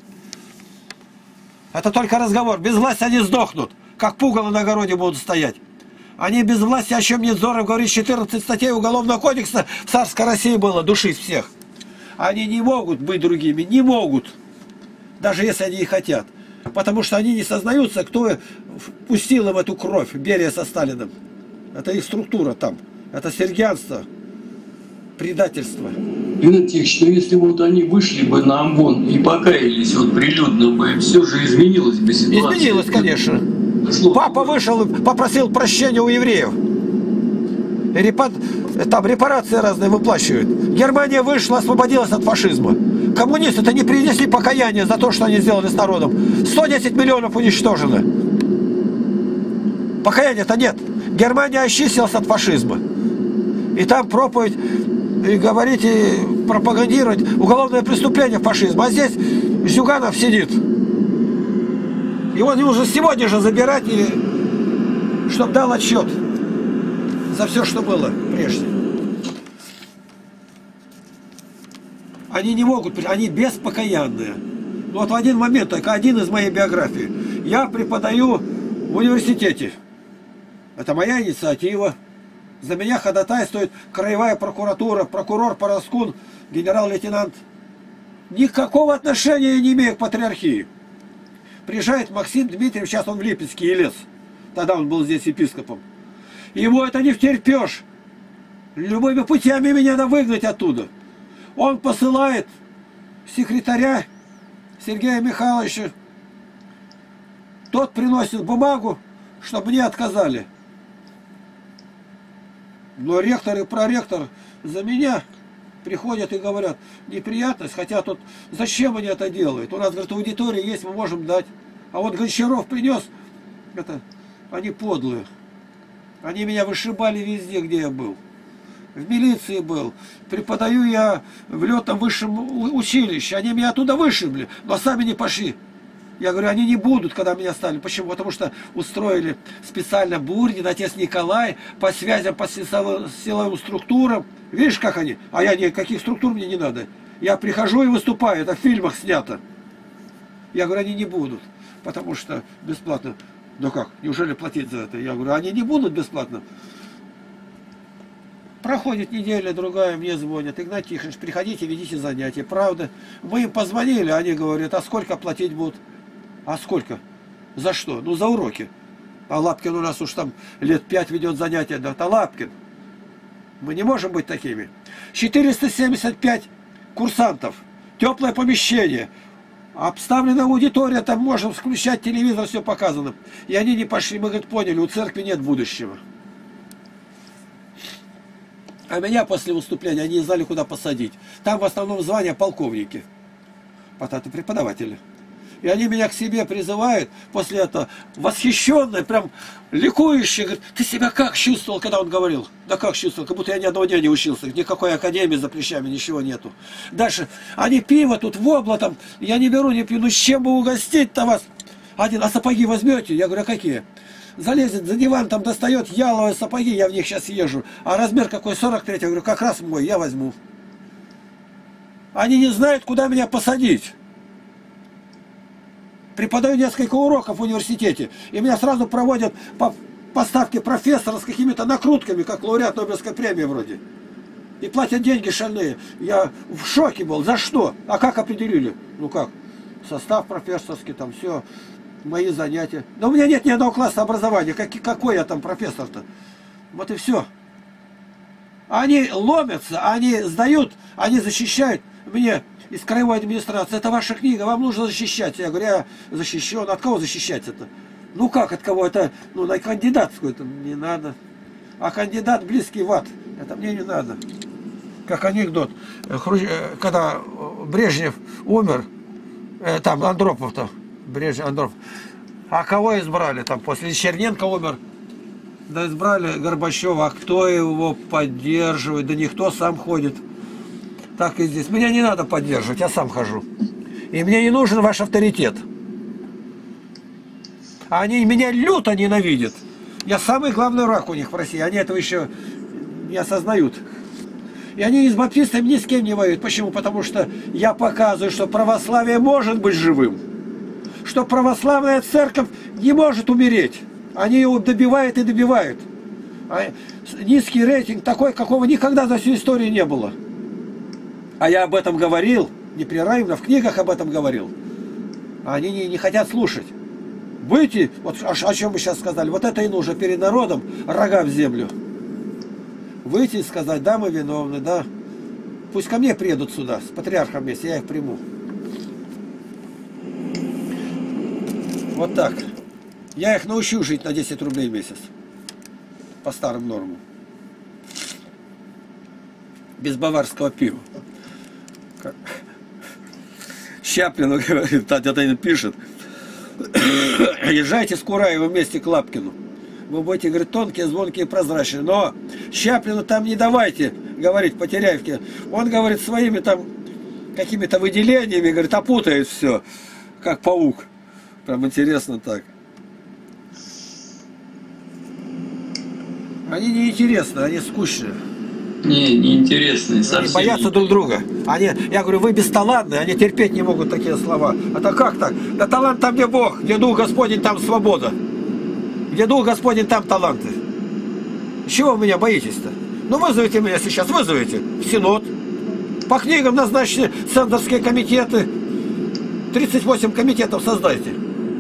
Это только разговор. Без власти они сдохнут. Как пугало на огороде будут стоять. Они без власти, о чем Невзоров говорит, четырнадцать статей Уголовного кодекса в царской России было, душить всех. Они не могут быть другими, не могут. Даже если они и хотят. Потому что они не сознаются, кто пустил им эту кровь, Берия со Сталиным. Это их структура там. Это сергианство, предательство. Игнатий Тихонович, ну если вот они вышли бы на ОМОН и покаялись вот прилюдно бы, все же изменилось бы ситуация. Изменилось, конечно. Папа вышел и попросил прощения у евреев. И репа... Там репарации разные выплачивают. Германия вышла, освободилась от фашизма. Коммунисты-то не принесли покаяния за то, что они сделали с народом. сто десять миллионов уничтожено. Покаяния-то нет. Германия очистилась от фашизма. И там проповедь, и говорить, и пропагандировать уголовное преступление фашизма. А здесь Зюганов сидит. Его нужно сегодня же забирать, и чтобы дал отчет за все, что было прежде. Они не могут, они беспокаянные. Ну вот в один момент, только один из моей биографии. Я преподаю в университете. Это моя инициатива. За меня ходатайствует краевая прокуратура, прокурор Пороскун, генерал-лейтенант. Никакого отношения я не имею к патриархии. Приезжает Максим Дмитриевич, сейчас он в Липецке, Елец. Тогда он был здесь епископом. Ему это не втерпешь. Любыми путями меня надо выгнать оттуда. Он посылает секретаря Сергея Михайловича. Тот приносит бумагу, чтобы мне отказали. Но ректор и проректор за меня приходят и говорят, неприятность, хотя тут зачем они это делают? У нас, говорит, аудитория есть, мы можем дать. А вот Гончаров принес, это, они подлые. Они меня вышибали везде, где я был. В милиции был. Преподаю я в летном высшем училище. Они меня оттуда вышибли, но сами не пошли. Я говорю, они не будут, когда меня стали. Почему? Потому что устроили специально Бурдин, отец Николай, по связям, по силовым структурам. Видишь, как они? А я никаких структур мне не надо. Я прихожу и выступаю. Это в фильмах снято. Я говорю, они не будут. Потому что бесплатно. Ну как? Неужели платить за это? Я говорю, они не будут бесплатно. Проходит неделя, другая, мне звонят. Игнатий Тихонович, приходите, ведите занятия. Правда, мы им позвонили, они говорят, а сколько платить будут? А сколько? За что? Ну, за уроки. А Лапкин у нас уж там лет пять ведет занятия. Да, это Лапкин. Мы не можем быть такими. четыреста семьдесят пять курсантов. Теплое помещение. Обставлена аудитория, там можем включать телевизор, все показано. И они не пошли, мы, говорит, поняли, у церкви нет будущего. А меня после выступления они не знали, куда посадить. Там в основном звания полковники. Потом преподаватели. И они меня к себе призывают, после этого восхищенные, прям ликующие. Говорят, ты себя как чувствовал, когда он говорил? Да как чувствовал, как будто я ни одного дня не учился. Никакой академии за плечами, ничего нету. Дальше, они пиво тут вобла там, я не беру, не пью, ну с чем бы угостить-то вас? Один, а сапоги возьмете? Я говорю, а какие? Залезет за диван, там достает яловые сапоги, я в них сейчас езжу. А размер какой? сорок три. Я говорю, как раз мой, я возьму. Они не знают, куда меня посадить. Преподаю несколько уроков в университете, и меня сразу проводят по поставке профессора с какими-то накрутками, как лауреат Нобелевской премии вроде. И платят деньги шальные. Я в шоке был. За что? А как определили? Ну как? Состав профессорский, там все, мои занятия. Но у меня нет ни одного класса образования. Как, какой я там профессор-то? Вот и все. Они ломятся, они сдают, они защищают мне из краевой администрации. Это ваша книга, вам нужно защищать. Я говорю, я защищен. От кого защищать это? Ну как от кого? Это ну, на кандидатскую это не надо. А кандидат близкий в ад. Это мне не надо. Как анекдот. Когда Брежнев умер, там Андропов-то, Брежнев, Андропов. А кого избрали там? После Черненко умер. Да избрали Горбачева. А кто его поддерживает? Да никто, сам ходит. Так и здесь. Меня не надо поддерживать, я сам хожу. И мне не нужен ваш авторитет. Они меня люто ненавидят. Я самый главный враг у них в России. Они этого еще не осознают. И они с баптистами ни с кем не воюют. Почему? Потому что я показываю, что православие может быть живым. Что православная церковь не может умереть. Они его добивают и добивают. А низкий рейтинг такой, какого никогда за всю историю не было. А я об этом говорил, непрерывно, в книгах об этом говорил. А они не, не хотят слушать. Выйти, вот о, о чем мы сейчас сказали, вот это и нужно перед народом, рога в землю. Выйти и сказать, да, мы виновны, да. Пусть ко мне приедут сюда, с патриархом вместе, я их приму. Вот так. Я их научу жить на десять рублей в месяц. По старым нормам. Без баварского пива. Щаплину говорит, Татьяна пишет. Езжайте с Кураевым вместе к Лапкину. Вы будете, говорит, тонкие, звонкие, прозрачные. Но Щаплину там не давайте говорить по Теряевке. Он, говорит, своими там какими-то выделениями, говорит, опутает все, как паук. Прям интересно так. Они не интересны, они скучные. Не, неинтересные совсем. Они боятся не... друг друга. Они, я говорю, вы бесталантные, они терпеть не могут такие слова. Это как так? Да талант там, где Бог, где Дух Господень, там свобода. Где Дух Господень, там таланты. Чего вы меня боитесь-то? Ну вызовите меня сейчас, вызовите в Синод. По книгам назначены центрские комитеты. тридцать восемь комитетов создайте.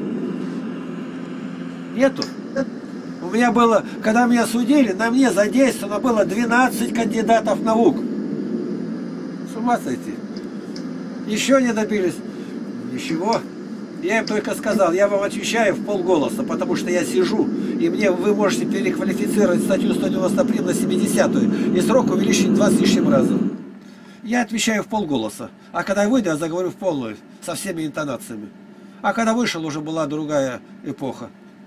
Нету. У меня было, когда меня судили, на мне задействовано было двенадцать кандидатов наук. С ума сойти. Еще не добились. Ничего. Я им только сказал, я вам отвечаю в полголоса, потому что я сижу, и мне вы можете переквалифицировать статью сто девяносто три на семидесятую, и срок увеличить два с лишним раза. Я отвечаю в полголоса. А когда я выйду, я заговорю в полную, со всеми интонациями. А когда вышел, уже была другая эпоха.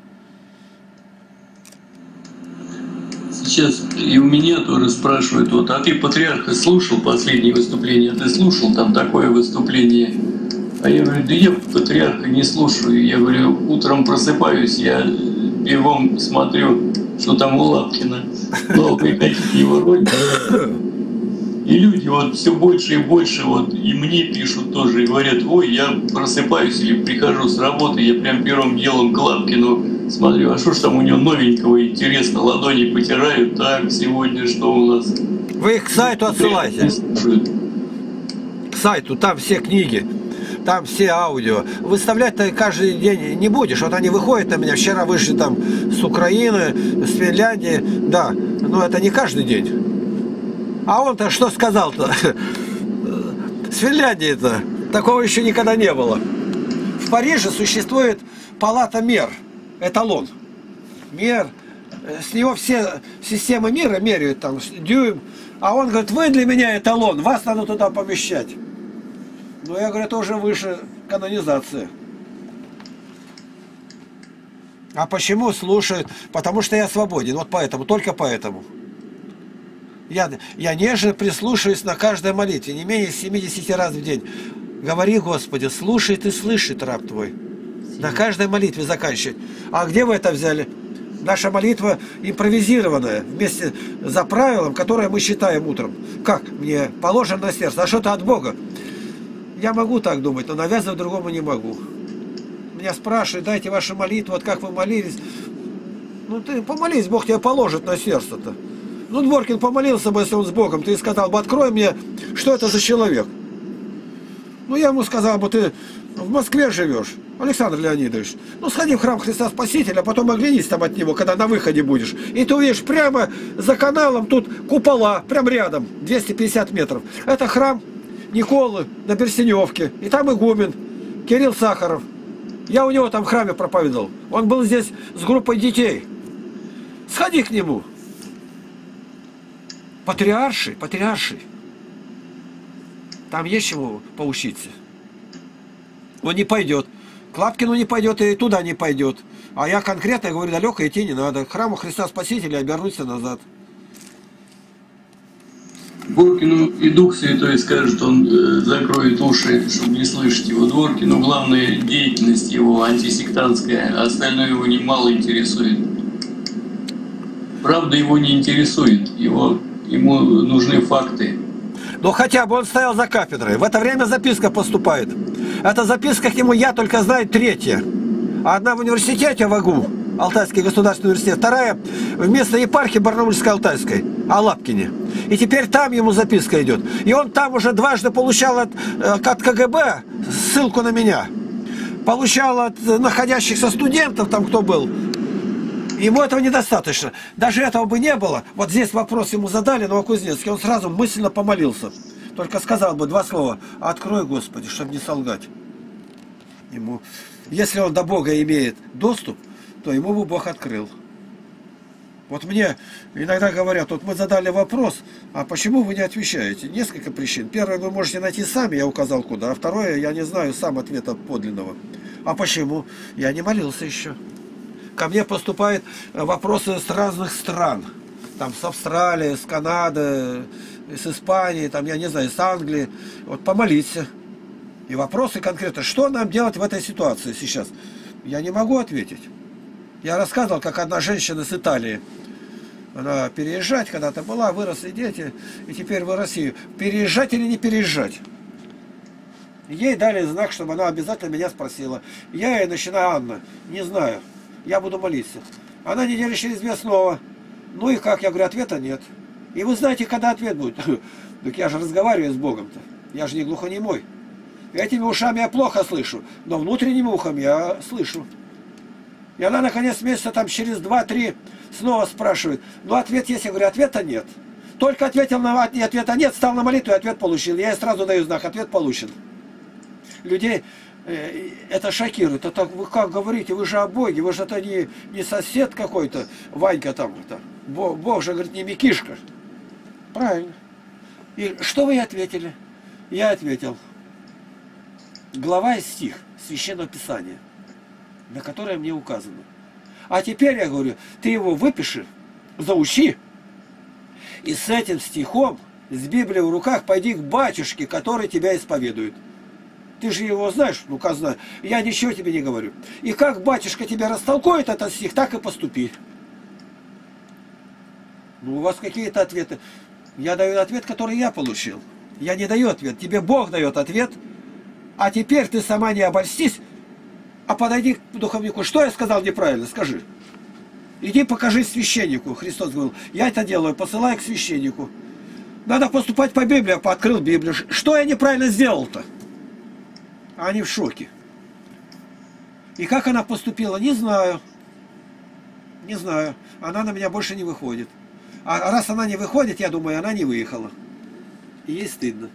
Сейчас и у меня тоже спрашивают, вот, а ты патриарха слушал последнее выступление? А ты слушал там такое выступление? А я говорю, да я патриарха не слушаю. Я говорю, утром просыпаюсь, я бегом смотрю, что там у Лапкина. Новые какие-то его ролики. И люди вот все больше и больше, вот и мне пишут тоже, и говорят, ой, я просыпаюсь или прихожу с работы, я прям первым делом к Лапкину смотрю, а что ж там у него новенького, интересно, ладони потирают, так, сегодня что у нас? Вы их к сайту отсылайте. К сайту, там все книги, там все аудио. Выставлять-то каждый день не будешь. Вот они выходят на меня, вчера вышли там с Украины, с Финляндии, да, но это не каждый день. А он-то что сказал-то? С Финляндии-то такого еще никогда не было. В Париже существует палата мер, эталон. Мер, с него все системы мира меряют, там, дюйм. А он говорит, вы для меня эталон, вас надо туда помещать. Ну, я говорю, это уже выше канонизации. А почему слушают? Потому что я свободен, вот поэтому, только поэтому. Я, я нежно прислушиваюсь на каждой молитве, не менее семидесяти раз в день. Говори, Господи, слушает и слышит раб Твой. На каждой молитве заканчивать. А где вы это взяли? Наша молитва импровизированная, вместе за правилом, которое мы считаем утром. Как? Мне положено на сердце. А что-то от Бога. Я могу так думать, но навязывать другому не могу. Меня спрашивают, дайте вашу молитву, вот как вы молились. Ну ты помолись, Бог тебе положит на сердце-то. Ну, Дворкин помолился бы, если он с Богом, ты сказал бы, открой мне, что это за человек. Ну, я ему сказал бы, ты в Москве живешь, Александр Леонидович. Ну, сходи в храм Христа Спасителя, а потом оглянись там от него, когда на выходе будешь. И ты увидишь, прямо за каналом тут купола, прям рядом, двести пятьдесят метров. Это храм Николы на Берсеневке. И там игумен Кирилл Сахаров. Я у него там в храме проповедовал. Он был здесь с группой детей. Сходи к нему. Патриарший, патриарший. Там есть чему поучиться. Он не пойдет. К Лапкину не пойдет и туда не пойдет. А я конкретно говорю, далеко идти не надо. К храму Христа Спасителя обернуться назад. Дворкину и Дух Святой скажет, он э, закроет уши, чтобы не слышать его. Дворкину главная деятельность его антисектантская, а остальное его немало интересует. Правда его не интересует, его, ему нужны факты. Ну хотя бы он стоял за кафедрой. В это время записка поступает. Эта записка к нему, я только знаю, третья. А одна в университете в АГУ. Алтайский государственный университет. Вторая в местной епархии Барнаульско-Алтайской, Алапкине. И теперь там ему записка идет. И он там уже дважды получал от, от КГБ ссылку на меня. Получал от находящихся студентов, там кто был. Ему этого недостаточно. Даже этого бы не было. Вот здесь вопрос ему задали, Новокузнецкий. Он сразу мысленно помолился. Только сказал бы два слова. Открой, Господи, чтобы не солгать. Ему, если он до Бога имеет доступ, то ему бы Бог открыл. Вот мне иногда говорят, вот мы задали вопрос, а почему вы не отвечаете? Несколько причин. Первое, вы можете найти сами, я указал куда. А второе, я не знаю сам ответа подлинного. А почему? Я не молился еще. Ко мне поступают вопросы с разных стран. Там с Австралии, с Канады, с Испании, там, я не знаю, с Англии. Вот помолиться. И вопросы конкретно, что нам делать в этой ситуации сейчас? Я не могу ответить. Я рассказывал, как одна женщина с Италии, она переезжать когда-то была, выросли дети, и теперь в Россию. Переезжать или не переезжать? Ей дали знак, чтобы она обязательно меня спросила. Я ей начинаю, Анна, не знаю, я буду молиться. Она неделю через две снова. Ну и как? Я говорю, ответа нет. И вы знаете, когда ответ будет? Так я же разговариваю с Богом-то. Я же не глухонемой. Этими ушами я плохо слышу, но внутренним ухом я слышу. И она, наконец, месяца там через два-три снова спрашивает. Ну, ответ есть. Я говорю, ответа нет. Только ответил на ответа нет, стал на молитву, и ответ получил. Я ей сразу даю знак, ответ получен. Людей э, это шокирует. Это вы как говорите, вы же о Боге, вы же это не, не сосед какой-то, Ванька там. Это. Бог, Бог же, говорит, не Микишка. Правильно. И что вы ей ответили? Я ответил. Глава и стих Священного Писания, на которое мне указано. А теперь я говорю, ты его выпиши, заучи, и с этим стихом, с Библией в руках, пойди к батюшке, который тебя исповедует. Ты же его знаешь, ну-ка знаю. Я ничего тебе не говорю. И как батюшка тебя растолкует этот стих, так и поступи. Ну, у вас какие-то ответы. Я даю ответ, который я получил. Я не даю ответ. Тебе Бог дает ответ. А теперь ты сама не обольстись, а подойди к духовнику. Что я сказал неправильно? Скажи. Иди покажи священнику. Христос говорил, я это делаю, посылай к священнику. Надо поступать по Библии, а открыл Библию. Что я неправильно сделал-то? А они в шоке. И как она поступила, не знаю. Не знаю. Она на меня больше не выходит. А раз она не выходит, я думаю, она не выехала. И ей стыдно.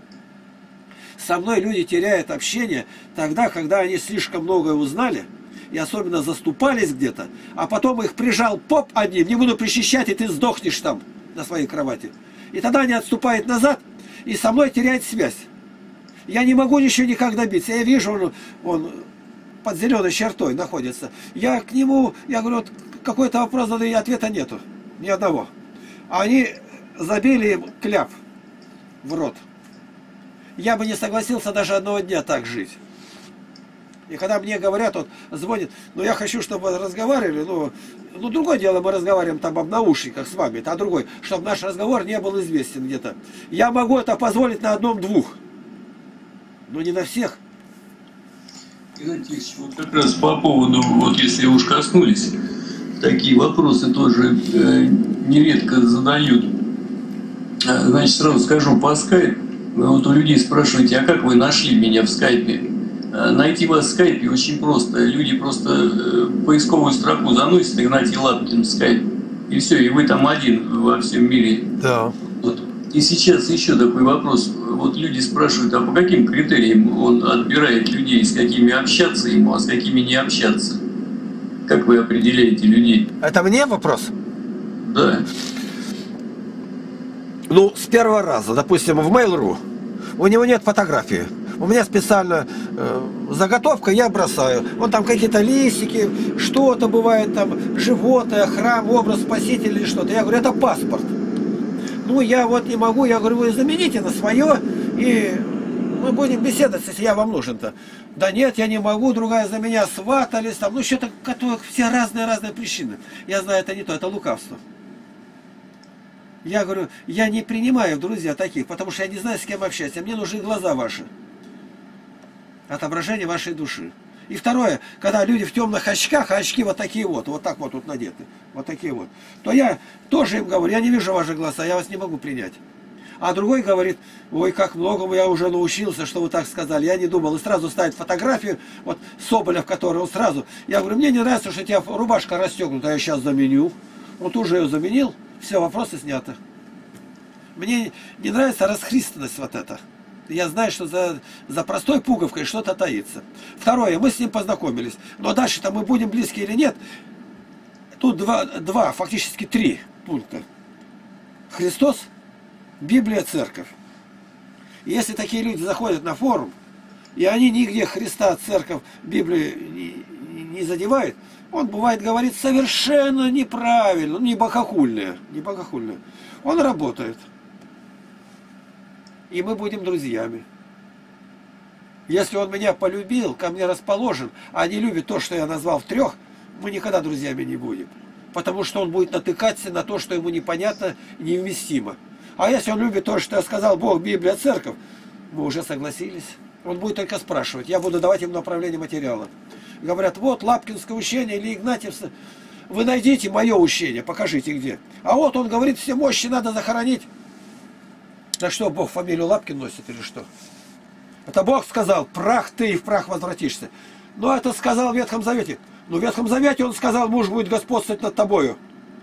Со мной люди теряют общение тогда, когда они слишком многое узнали, и особенно заступались где-то, а потом их прижал поп одним, не буду причащать, и ты сдохнешь там на своей кровати. И тогда они отступают назад, и со мной теряют связь. Я не могу ничего никак добиться. Я вижу, он, он под зеленой чертой находится. Я к нему, я говорю, вот какой-то вопрос задаю, и ответа нету. Ни одного. А они забили им кляп в рот. Я бы не согласился даже одного дня так жить. И когда мне говорят, вот звонит, ну я хочу, чтобы вы разговаривали, ну, ну другое дело, мы разговариваем там об наушниках с вами, а другой, чтобы наш разговор не был известен где-то. Я могу это позволить на одном-двух, но не на всех. Игнатий Ильич, вот как раз по поводу, вот если уж коснулись, такие вопросы тоже э, нередко задают. Значит, сразу скажу, по скайпу, вот у людей спрашиваете, а как вы нашли меня в скайпе? Найти вас в скайпе очень просто. Люди просто поисковую строку заносят Игнатий Лапкин в скайп. И все, и вы там один во всем мире. Да. Вот. И сейчас еще такой вопрос. Вот люди спрашивают, а по каким критериям он отбирает людей, с какими общаться ему, а с какими не общаться? Как вы определяете людей? Это мне вопрос? Да. Ну, с первого раза, допустим, в Mail.ru у него нет фотографии. У меня специально э, заготовка, я бросаю. Вон там какие-то листики, что-то бывает там, животное, храм, образ спасителя или что-то. Я говорю, это паспорт. Ну, я вот не могу, я говорю, вы замените на свое, и мы будем беседовать, если я вам нужен-то. Да нет, я не могу, другая за меня сватались, там, ну, что-то, все разные-разные причины. Я знаю, это не то, это лукавство. Я говорю, я не принимаю, друзья, таких, потому что я не знаю, с кем общаться. Мне нужны глаза ваши. Отображение вашей души. И второе, когда люди в темных очках, а очки вот такие вот, вот так вот тут надеты, вот такие вот, то я тоже им говорю, я не вижу ваши глаза, я вас не могу принять. А другой говорит, ой, как многому я уже научился, что вы так сказали, я не думал. И сразу ставит фотографию, вот Соболев, который он сразу, я говорю, мне не нравится, что у тебя рубашка расстегнута, я сейчас заменю. Он тут же ее заменил, все, вопросы сняты. Мне не нравится расхристанность вот эта. Я знаю, что за, за простой пуговкой что-то таится. Второе, мы с ним познакомились. Но дальше-то мы будем близки или нет, тут два, два, фактически три пункта. Христос, Библия, церковь. И если такие люди заходят на форум, и они нигде Христа, церковь, Библию не, не задевают, он бывает говорит совершенно неправильно, не богохульное, не богохульное. Он работает. И мы будем друзьями. Если он меня полюбил, ко мне расположен, а не любит то, что я назвал в трех, мы никогда друзьями не будем. Потому что он будет натыкаться на то, что ему непонятно, невместимо. А если он любит то, что я сказал, Бог, Библия, церковь, мы уже согласились. Он будет только спрашивать. Я буду давать им направление материала. Говорят, вот Лапкинское учение или Игнатьевское. Вы найдите мое учение, покажите где. А вот он говорит, все мощи надо захоронить. Да что, Бог фамилию Лапкин носит или что? Это Бог сказал, прах ты и в прах возвратишься. Но это сказал в Ветхом Завете. Но в Ветхом Завете он сказал, муж будет господствовать над тобою.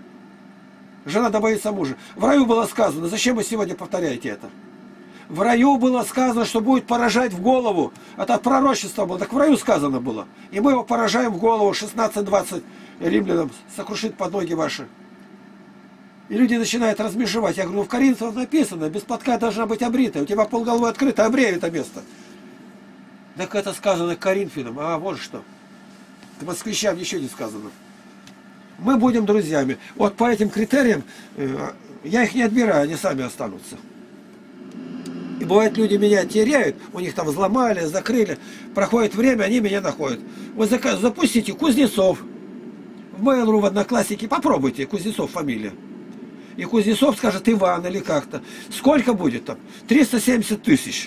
Жена да боится мужа. В раю было сказано, зачем вы сегодня повторяете это? В раю было сказано, что будет поражать в голову. Это пророчество было, так в раю сказано было. И мы его поражаем в голову, шестнадцать двадцать римлянам, сокрушит под ноги ваши. И люди начинают размежевать. Я говорю, ну в Коринфянах написано, без платка должна быть обрита. У тебя полголовы открыто, обрей это место. Так это сказано Коринфянам, а вот что. К москвичам ничего не сказано. Мы будем друзьями. Вот по этим критериям я их не отбираю, они сами останутся. И бывает, люди меня теряют, у них там взломали, закрыли. Проходит время, они меня находят. Вы запустите Кузнецов. В Mail.ru, в Одноклассники, попробуйте, Кузнецов фамилия. И Кузнецов скажет Иван или как-то. Сколько будет там? триста семьдесят тысяч.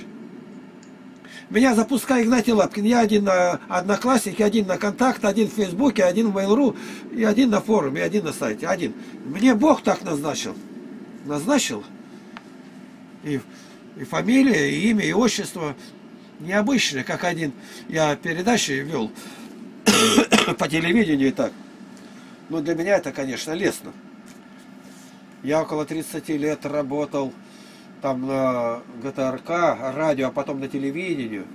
Меня запускает Игнатий Лапкин. Я один на Одноклассники, один на Контакт, один в Фейсбуке, один в Mail.ru, и один на форуме, и один на сайте. Один. Мне Бог так назначил. Назначил. И, и фамилия, и имя, и отчество необычное, как один. Я передачи вел по телевидению и так. Но для меня это, конечно, лестно. Я около тридцати лет работал там на ГТРК, радио, а потом на телевидении.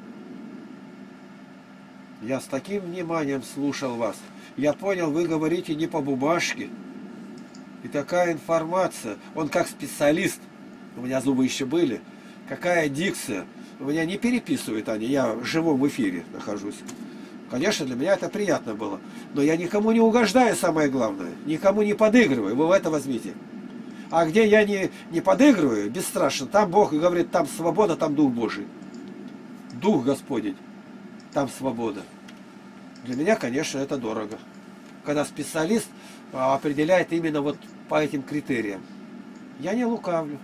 Я с таким вниманием слушал вас. Я понял, вы говорите не по бумажке. И такая информация. Он как специалист. У меня зубы еще были. Какая дикция. У меня не переписывают они. Я в живом эфире нахожусь. Конечно, для меня это приятно было. Но я никому не угождаю, самое главное. Никому не подыгрываю. Вы в это возьмите. А где я не, не подыгрываю, бесстрашно, там Бог говорит, там свобода, там Дух Божий. Дух Господень, там свобода. Для меня, конечно, это дорого. Когда специалист определяет именно вот по этим критериям. Я не лукавлю.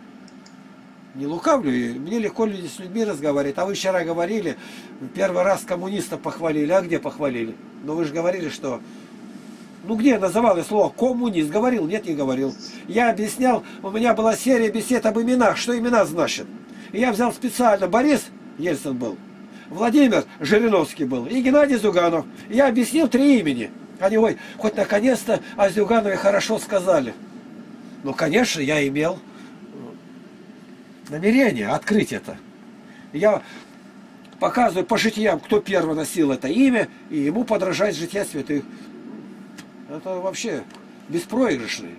Не лукавлю, и мне легко люди с людьми разговаривать. А вы вчера говорили, первый раз коммунистов похвалили. А где похвалили? Но вы же говорили, что... Ну где называл я слово коммунист? Говорил? Нет, не говорил. Я объяснял, у меня была серия бесед об именах, что имена значат. И я взял специально, Борис Ельцин был, Владимир Жириновский был и Геннадий Зюганов. И я объяснил три имени. Они, ой, хоть наконец-то о Зюганове хорошо сказали. Ну, конечно, я имел намерение открыть это. Я показываю по житиям, кто первый носил это имя, и ему подражать жития святых. Это вообще беспроигрышный.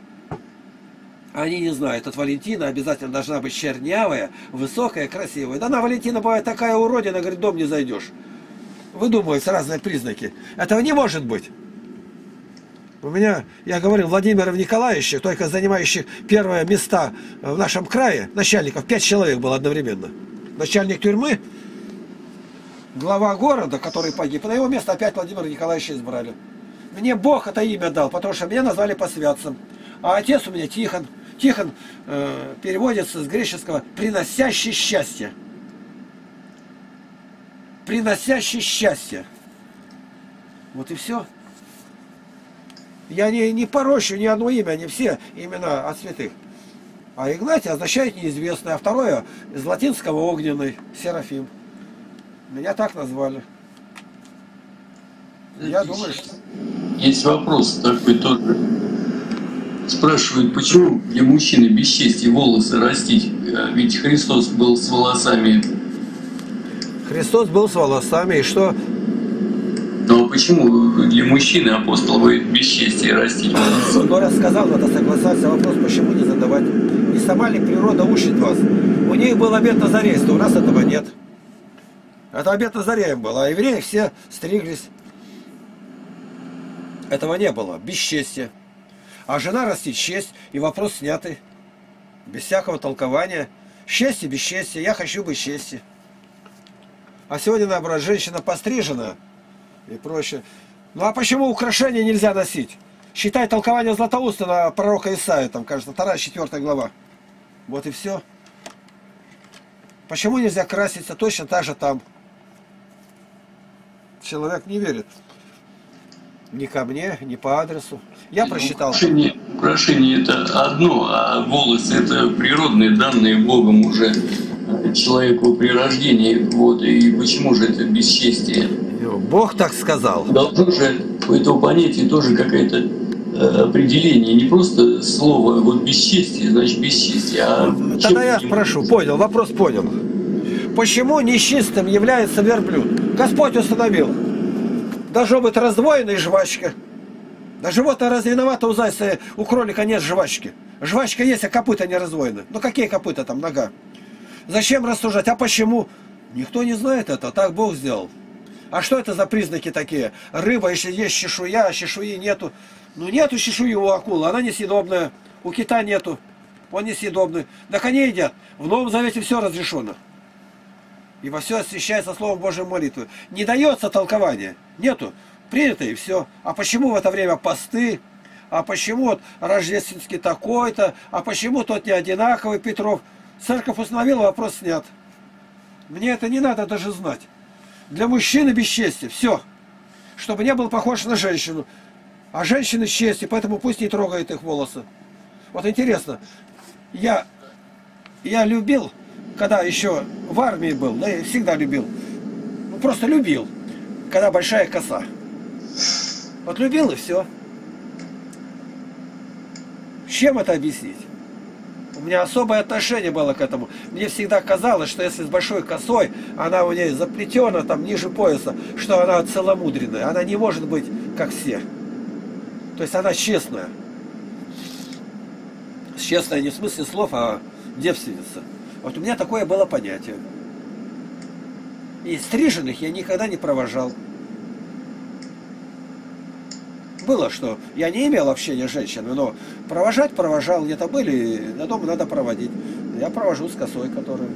Они не знают, от Валентина обязательно должна быть чернявая, высокая, красивая. Да на Валентина бывает такая уродина, говорит, дом не зайдешь. Выдумываются разные признаки. Этого не может быть. У меня, я говорил, Владимиров Николаевич, только занимающих первые места в нашем крае, начальников, пять человек было одновременно. Начальник тюрьмы, глава города, который погиб, на его место опять Владимира Николаевича избрали. Мне Бог это имя дал, потому что меня назвали по святцам. А отец у меня Тихон. Тихон э, переводится с греческого «приносящий счастье». Приносящий счастье. Вот и все. Я не, не порощу ни одно имя, не все имена от святых. А Игнатий означает неизвестный, а второе из латинского огненный, Серафим. Меня так назвали. Я думаю, что... Есть вопрос такой тоже. Спрашивают, почему для мужчины бесчестие волосы растить? Ведь Христос был с волосами. Христос был с волосами, и что? Но почему для мужчины апостол говорит бесчестие растить волосы? Ну, раз сказал, надо согласаться. Вопрос, почему не задавать? Не сама ли природа учит вас? У них был обет назарейства, у нас этого нет. Это обет назареем был, а евреи все стриглись. Этого не было. Бесчестие. А жена растит честь, и вопрос снятый. Без всякого толкования. Счастье, бесчестие. Я хочу быть счастье. А сегодня, наоборот, женщина пострижена и прочее. Ну а почему украшения нельзя носить? Считай толкование Златоуста на пророка Исаию, там, кажется, вторая, четвёртая глава. Вот и все. Почему нельзя краситься точно так же там? Человек не верит. Ни ко мне, ни по адресу. Я просчитал. Украшение, украшение это одно, а волосы это природные данные Богом уже человеку при рождении. Вот, и почему же это бесчестие? Бог так сказал. Должно же у этого понятия тоже какое-то э, определение, не просто слово вот бесчестие, значит бесчестие, а... Тогда я спрошу, понял, вопрос понял. Почему нечистым является верблюд? Господь установил. Должно быть раздвоенная жвачка. Да животное разве виновато у зайца, у кролика нет жвачки? Жвачка есть, а копыта не раздвоены. Ну какие копыта там, нога? Зачем рассуждать? А почему? Никто не знает это, так Бог сделал. А что это за признаки такие? Рыба, если есть чешуя, а чешуи нету. Ну нету чешуи у акулы, она несъедобная. У кита нету, он несъедобный. Так они едят. В Новом Завете все разрешено. И во все освящается Словом Божьей молитвы. Не дается толкования. Нету. Принято и все. А почему в это время посты? А почему вот рождественский такой-то? А почему тот не одинаковый, Петров? Церковь установила, вопрос снят. Мне это не надо даже знать. Для мужчины бесчестие. Все. Чтобы не был похож на женщину. А женщины чести, поэтому пусть не трогает их волосы. Вот интересно. Я, я любил, когда еще в армии был, да, я всегда любил. Ну, просто любил, когда большая коса. Вот любил и все. Чем это объяснить? У меня особое отношение было к этому. Мне всегда казалось, что если с большой косой, она у нее заплетена там ниже пояса, что она целомудренная. Она не может быть как все. То есть она честная. Честная не в смысле слов, а девственница. Вот у меня такое было понятие. И стриженных я никогда не провожал. Было, что я не имел общения с женщинами, но провожать провожал, где-то были, на дом надо проводить. Я провожу с косой, которую...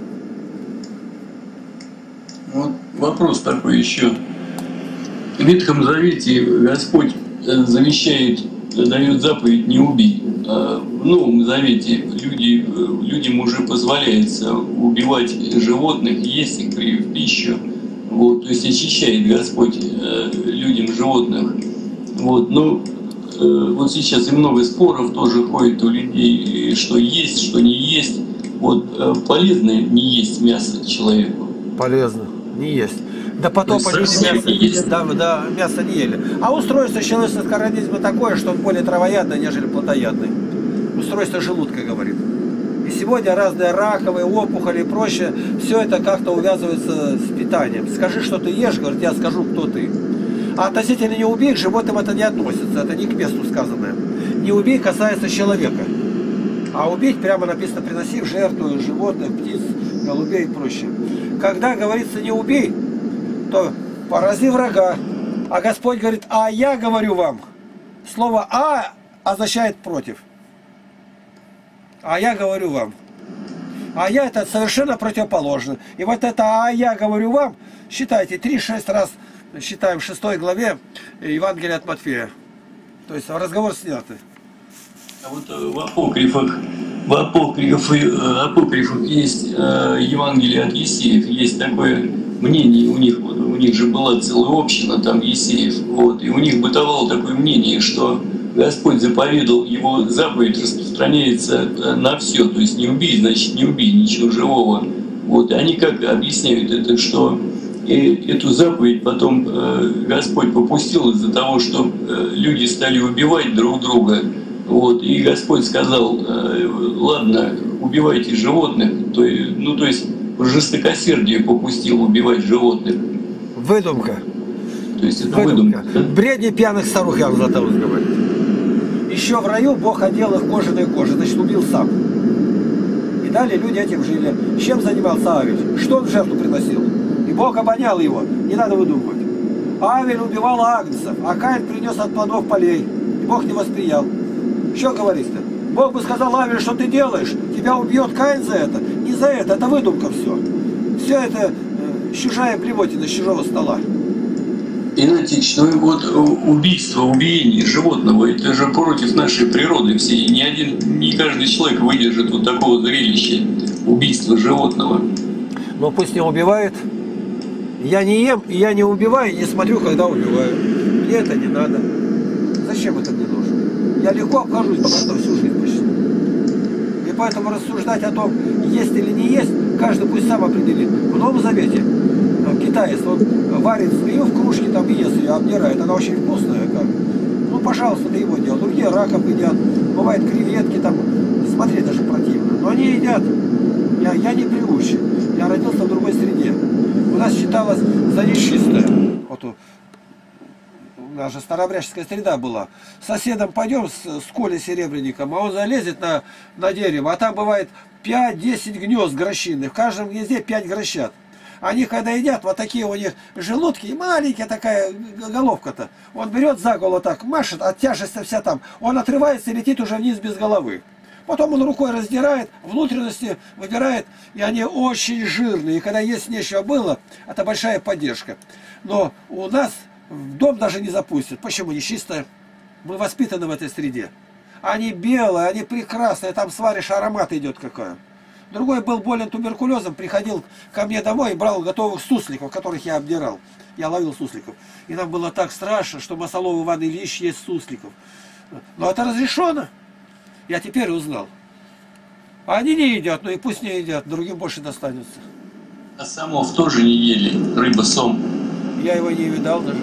Вот вопрос такой еще. В Ветхом Завете Господь завещает, дает заповедь «не убий». В Новом Завете люди, людям уже позволяется убивать животных, есть их при, в пищу. Вот, то есть очищает Господь людям животных. Вот, ну, э, вот сейчас и много споров тоже ходит у людей, что есть, что не есть. Вот э, полезно не есть мясо человеку. Полезно, не есть. До потопа люди мясо, есть. да, да, мясо не ели. А устройство человеческого организма такое, что он более травоядный, нежели плотоядный. Устройство желудка, говорит. И сегодня разные раковые, опухоли и прочее, все это как-то увязывается с питанием. Скажи, что ты ешь, говорит, я скажу, кто ты. А относительно не убей, к животным это не относится, это не к месту сказанное. Не убей касается человека. А убить, прямо написано, приноси в жертву животных, птиц, голубей и прочее. Когда говорится не убей, то порази врага. А Господь говорит, а я говорю вам. Слово а означает против. А я говорю вам. А я это совершенно противоположно. И вот это а я говорю вам, считайте, три-шесть раз. Считаем в шестой главе Евангелия от Матфея. То есть разговор снятый. А вот в апокрифах в апокрифах, апокрифах есть э, Евангелие от Есеев, есть такое мнение у них, у них же была целая община там Есеев, вот, и у них бытовало такое мнение, что Господь заповедал, его заповедь распространяется на все, то есть не убей, значит не убей ничего живого. Вот, и они как объясняют это, что и эту заповедь потом э, Господь попустил из-за того, что э, люди стали убивать друг друга. Вот, и Господь сказал, э, ладно, убивайте животных, то, ну то есть жестокосердие попустил убивать животных. Выдумка. То есть это выдумка. выдумка. Бредни пьяных старух, я вам Златоуст говорит. Еще в раю Бог одел их кожаной кожей, значит убил сам. И далее люди этим жили. Чем занимался Авель? Что он в жертву приносил? И Бог обонял его, не надо выдумывать. Авель убивал агнцев, а Каин принес от плодов полей. И Бог не восприял. Что говорить-то? Бог бы сказал: Авель, что ты делаешь? Тебя убьет Каин за это. Не за это, это выдумка все. Все это э, чужая блевотина с чужого стола. Игнатьевич, ну и вот убийство, убиение животного, это же против нашей природы всей. Ни один, не каждый человек выдержит вот такого зрелища, убийства животного. Но пусть не убивает. Я не ем, и я не убиваю, и не смотрю, когда убиваю. Мне это не надо. Зачем это мне нужно? Я легко обхожусь без этого всю жизнь почти. И поэтому рассуждать о том, есть или не есть, каждый пусть сам определит. В Новом Завете китаец, он варит ее в кружке, там и ест ее, обдирает. Она очень вкусная. Как. Ну, пожалуйста, это его дело. Другие раков едят, бывает креветки там. Смотреть даже противно. Но они едят. Я, я не приучен. Я родился в другой среде. У нас считалось за нечистое. Вот у, у нас же старообрядческая среда была. С соседом пойдем с, с Колей Серебренником, а он залезет на, на дерево, а там бывает пять-десять гнезд грощиных. В каждом гнезде пять грощат. Они когда едят, вот такие у них желудки, и маленькая такая головка-то. Он берет за голову так, машет, от тяжести вся там. Он отрывается и летит уже вниз без головы. Потом он рукой раздирает, внутренности выбирает, и они очень жирные. И когда есть нечего было, это большая поддержка. Но у нас в дом даже не запустят. Почему? Нечистое. Мы воспитаны в этой среде. Они белые, они прекрасные, там сваришь, аромат идет какой. Другой был болен туберкулезом, приходил ко мне домой и брал готовых сусликов, которых я обдирал. Я ловил сусликов. И нам было так страшно, что Масолов Иван Ильич есть сусликов. Но это разрешено. Я теперь узнал. А они не едят, ну и пусть не едят, другим больше достанется. А самов тоже не ели, рыба-сом. Я его не видал даже.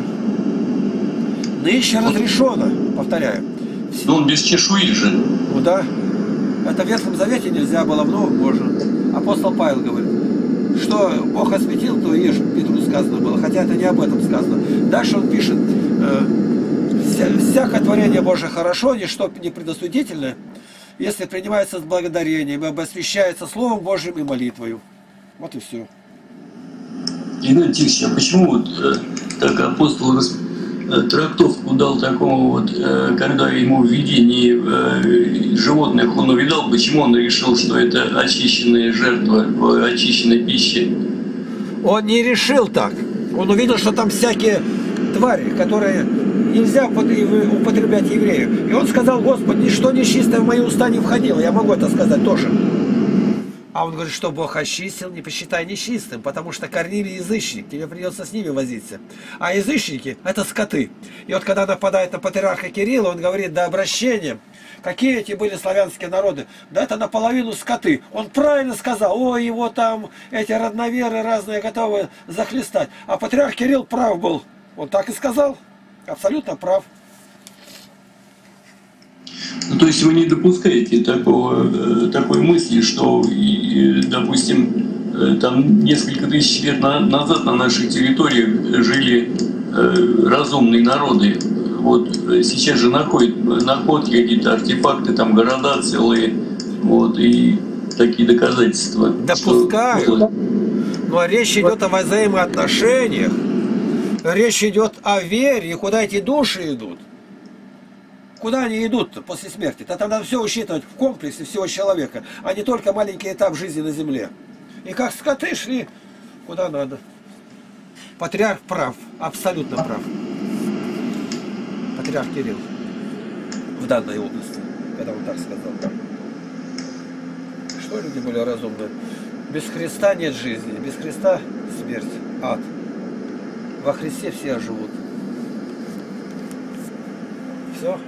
Нынче разрешено, повторяю. Но он без чешуи же. Ну да. Это в Ветхом Завете нельзя было, в Новом можно. Апостол Павел говорит, что Бог осветил, то ешь, Петру сказано было, хотя это не об этом сказано. Дальше он пишет, э, вся, всякое творение Божие хорошо, ничто не предосудительное, если принимается с благодарением, ибо освящается Словом Божьим и молитвою. Вот и все. Игнатьевич, а почему вот э, так апостол рас... трактовку дал такому вот, когда ему в видении животных он увидал, почему он решил, что это очищенная жертва, очищенная пища? Он не решил так. Он увидел, что там всякие твари, которые нельзя употреблять еврею. И он сказал: Господи, ничто нечистое в мои уста не входило. Я могу это сказать тоже. А он говорит, что Бог очистил, не посчитай нечистым, потому что Корнилий язычник, тебе придется с ними возиться. А язычники – это скоты. И вот когда нападает на патриарха Кирилла, он говорит: да обращения, какие эти были славянские народы? Да это наполовину скоты. Он правильно сказал: ой, его там эти родноверы разные готовы захлестать. А патриарх Кирилл прав был. Он так и сказал. Абсолютно прав. Ну, то есть вы не допускаете такого, такой мысли, что, допустим, там несколько тысяч лет назад на наших территориях жили разумные народы. Вот сейчас же находят находки, какие-то артефакты, там города целые, вот, и такие доказательства. Допускаю. Что... Ну а речь идет о взаимоотношениях, речь идет о вере, куда эти души идут. Куда они идут после смерти? Это надо все учитывать в комплексе всего человека, а не только маленький этап жизни на земле. И как скоты шли куда надо. Патриарх прав, абсолютно прав. Патриарх Кирилл в данной области, когда он так сказал. Что люди были разумны? Без Христа нет жизни, без Христа смерть, ад. Во Христе все живут. Все?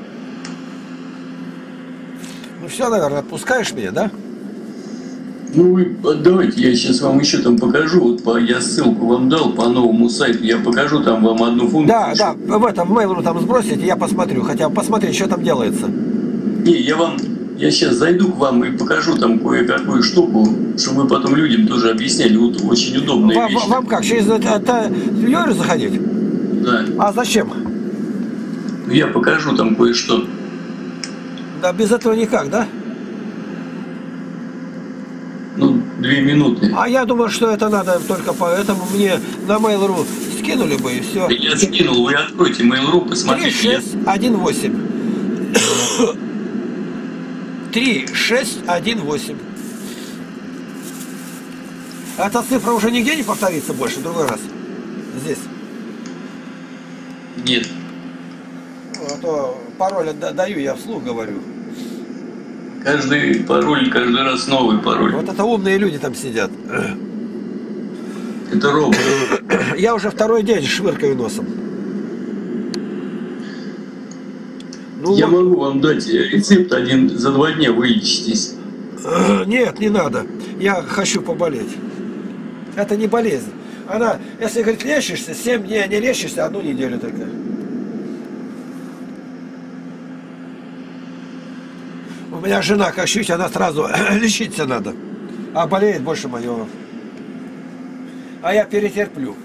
Ну все, наверное, отпускаешь меня, да? Ну вы давайте я сейчас вам еще там покажу. Вот по, я ссылку вам дал по новому сайту. Я покажу там вам одну функцию. Да, да, в этом в Mail.ru там сбросите, я посмотрю. Хотя бы посмотреть, что там делается. Не, я вам, я сейчас зайду к вам и покажу там кое-какую штуку, чтобы вы потом людям тоже объясняли. Вот очень удобная Вам, вещь. вам как, через это Юрию заходить? Да. А зачем? Ну, я покажу там кое-что. Да без этого никак, да? Ну, две минуты. А я думал, что это надо только поэтому мне на Mail.ru скинули бы и все. Я скинул, вы откройте Mail.ru, три посмотрите. шесть один восемь. три шесть один восемь. Эта цифра уже нигде не повторится больше, в другой раз. Здесь. Нет. А то пароль даю, я вслух говорю. Каждый пароль, каждый раз новый пароль. Вот это умные люди там сидят. Это робот. Я уже второй день швыркаю носом. Ну, Я могу вам дать рецепт один, за два дня вылечитесь. Нет, не надо. Я хочу поболеть. Это не болезнь. Она, если, говорит, лечишься, семь дней, а не лечишься, одну неделю только. У меня жена как чуть, она сразу лечиться надо. А болеет больше моего. А я перетерплю.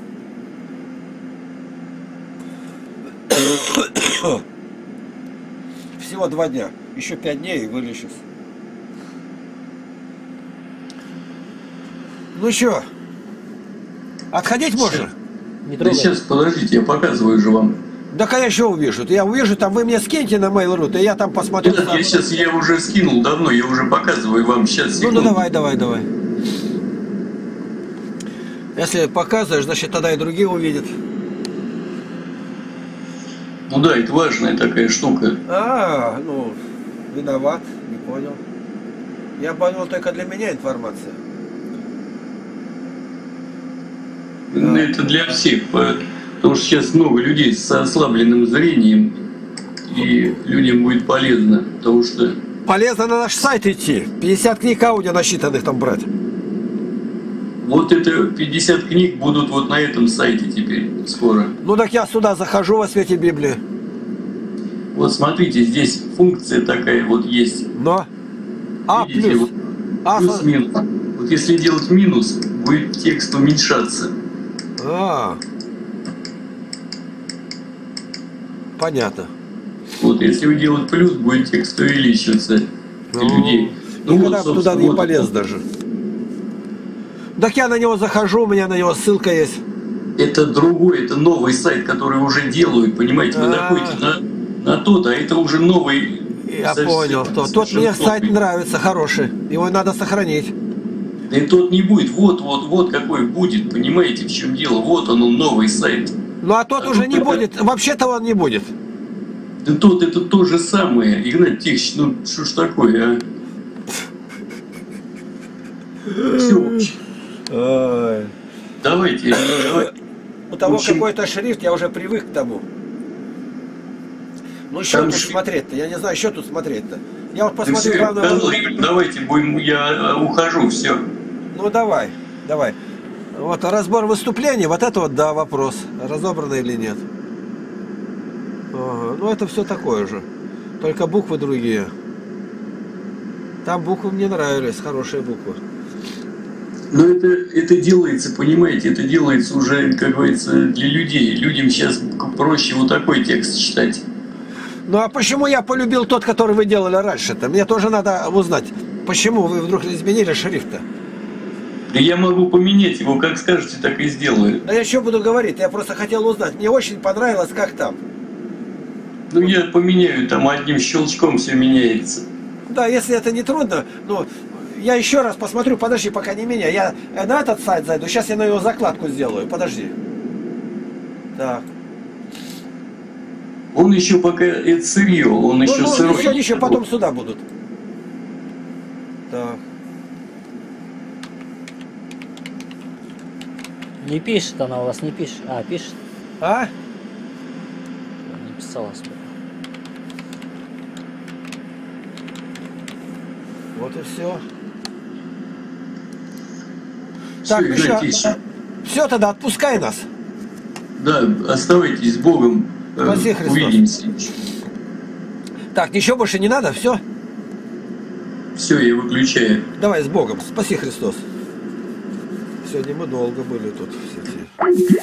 Всего два дня. Еще пять дней и вылечусь. Ну что, отходить можно? Не Да трогай. сейчас, подождите, я показываю же вам. Да я еще увижу. Я увижу, там вы мне скиньте на Mail.ru, и я там посмотрю. Нет, я сейчас, я уже скинул давно, я уже показываю вам сейчас. Ну, ну давай, давай, давай. Если показываешь, значит тогда и другие увидят. Ну да, это важная такая штука. А, ну, виноват, не понял. Я понял, только для меня информация. Ну, это для всех, потому что сейчас много людей с ослабленным зрением, и людям будет полезно, потому что... Полезно на наш сайт идти. пятьдесят книг аудио насчитанных там брать. Вот это пятьдесят книг будут вот на этом сайте теперь скоро. Ну так я сюда захожу во свете Библии. Вот смотрите, здесь функция такая вот есть. Но. А, Видите, плюс. вот А, плюс-минус. Вот если делать минус, будет текст уменьшаться. а. Понятно. Вот, если вы делать плюс, будет текст увеличиваться для Ну, людей. Ну никогда вот, туда не вот полез это. даже. Так я на него захожу, у меня на него ссылка есть. Это другой, это новый сайт, который уже делают, понимаете? Вы А. заходите на, на тот, а это уже новый. Я совсем- понял, что. Тот совершенно мне сайт новый. нравится, хороший. Его надо сохранить. Да и тот не будет. Вот, вот, вот какой будет, понимаете, в чем дело? Вот он, он новый сайт. Ну а тот А уже ну, не это- будет. Вообще-то он не будет. Да тот это то же самое. Игнат Тихонович, ну что ж такое, а? Все, Ой. давайте, давайте. У того В общем- какой-то шрифт, я уже привык к тому. Ну что Там тут шрифт- смотреть-то? Я не знаю, что тут смотреть-то. Я вот Да посмотрю, всё, главное... Павел Игоревич, давайте будем, я э, ухожу, все. Ну давай, давай. Вот разбор выступлений, вот это вот, да, вопрос. Разобрано или нет. Ага, ну это все такое же. Только буквы другие. Там буквы мне нравились, хорошие буквы. Но это, это делается, понимаете, это делается уже, как говорится, для людей. Людям сейчас проще вот такой текст читать. Ну а почему я полюбил тот, который вы делали раньше-то? Мне тоже надо узнать, почему вы вдруг изменили шрифт-то. Да я могу поменять его, как скажете, так и сделаю. Да я еще буду говорить, я просто хотел узнать. Мне очень понравилось, как там. Ну я поменяю, там одним щелчком все меняется. Да, если это не трудно, ну, я еще раз посмотрю, подожди, пока не меня. Я на этот сайт зайду, сейчас я на его закладку сделаю, подожди. Так. Он еще пока, это сырье, он Ну, еще ну, сырой. еще, еще потом сюда будут. Так. Не пишет она у вас, не пишет. А, пишет? А? Не писала сколько. Вот и все. Всё, Так, Миша, Игнатий, все тогда, отпускай нас. да, оставайтесь с Богом. э, Спаси Христос. Увидимся. Так, ничего больше не надо, все? Все, я выключаю. Давай с Богом, спаси Христос. Сегодня мы долго были тут все.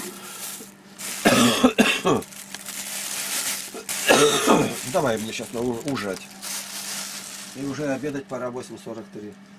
Давай мне сейчас ужать. И уже обедать пора, восемь сорок три.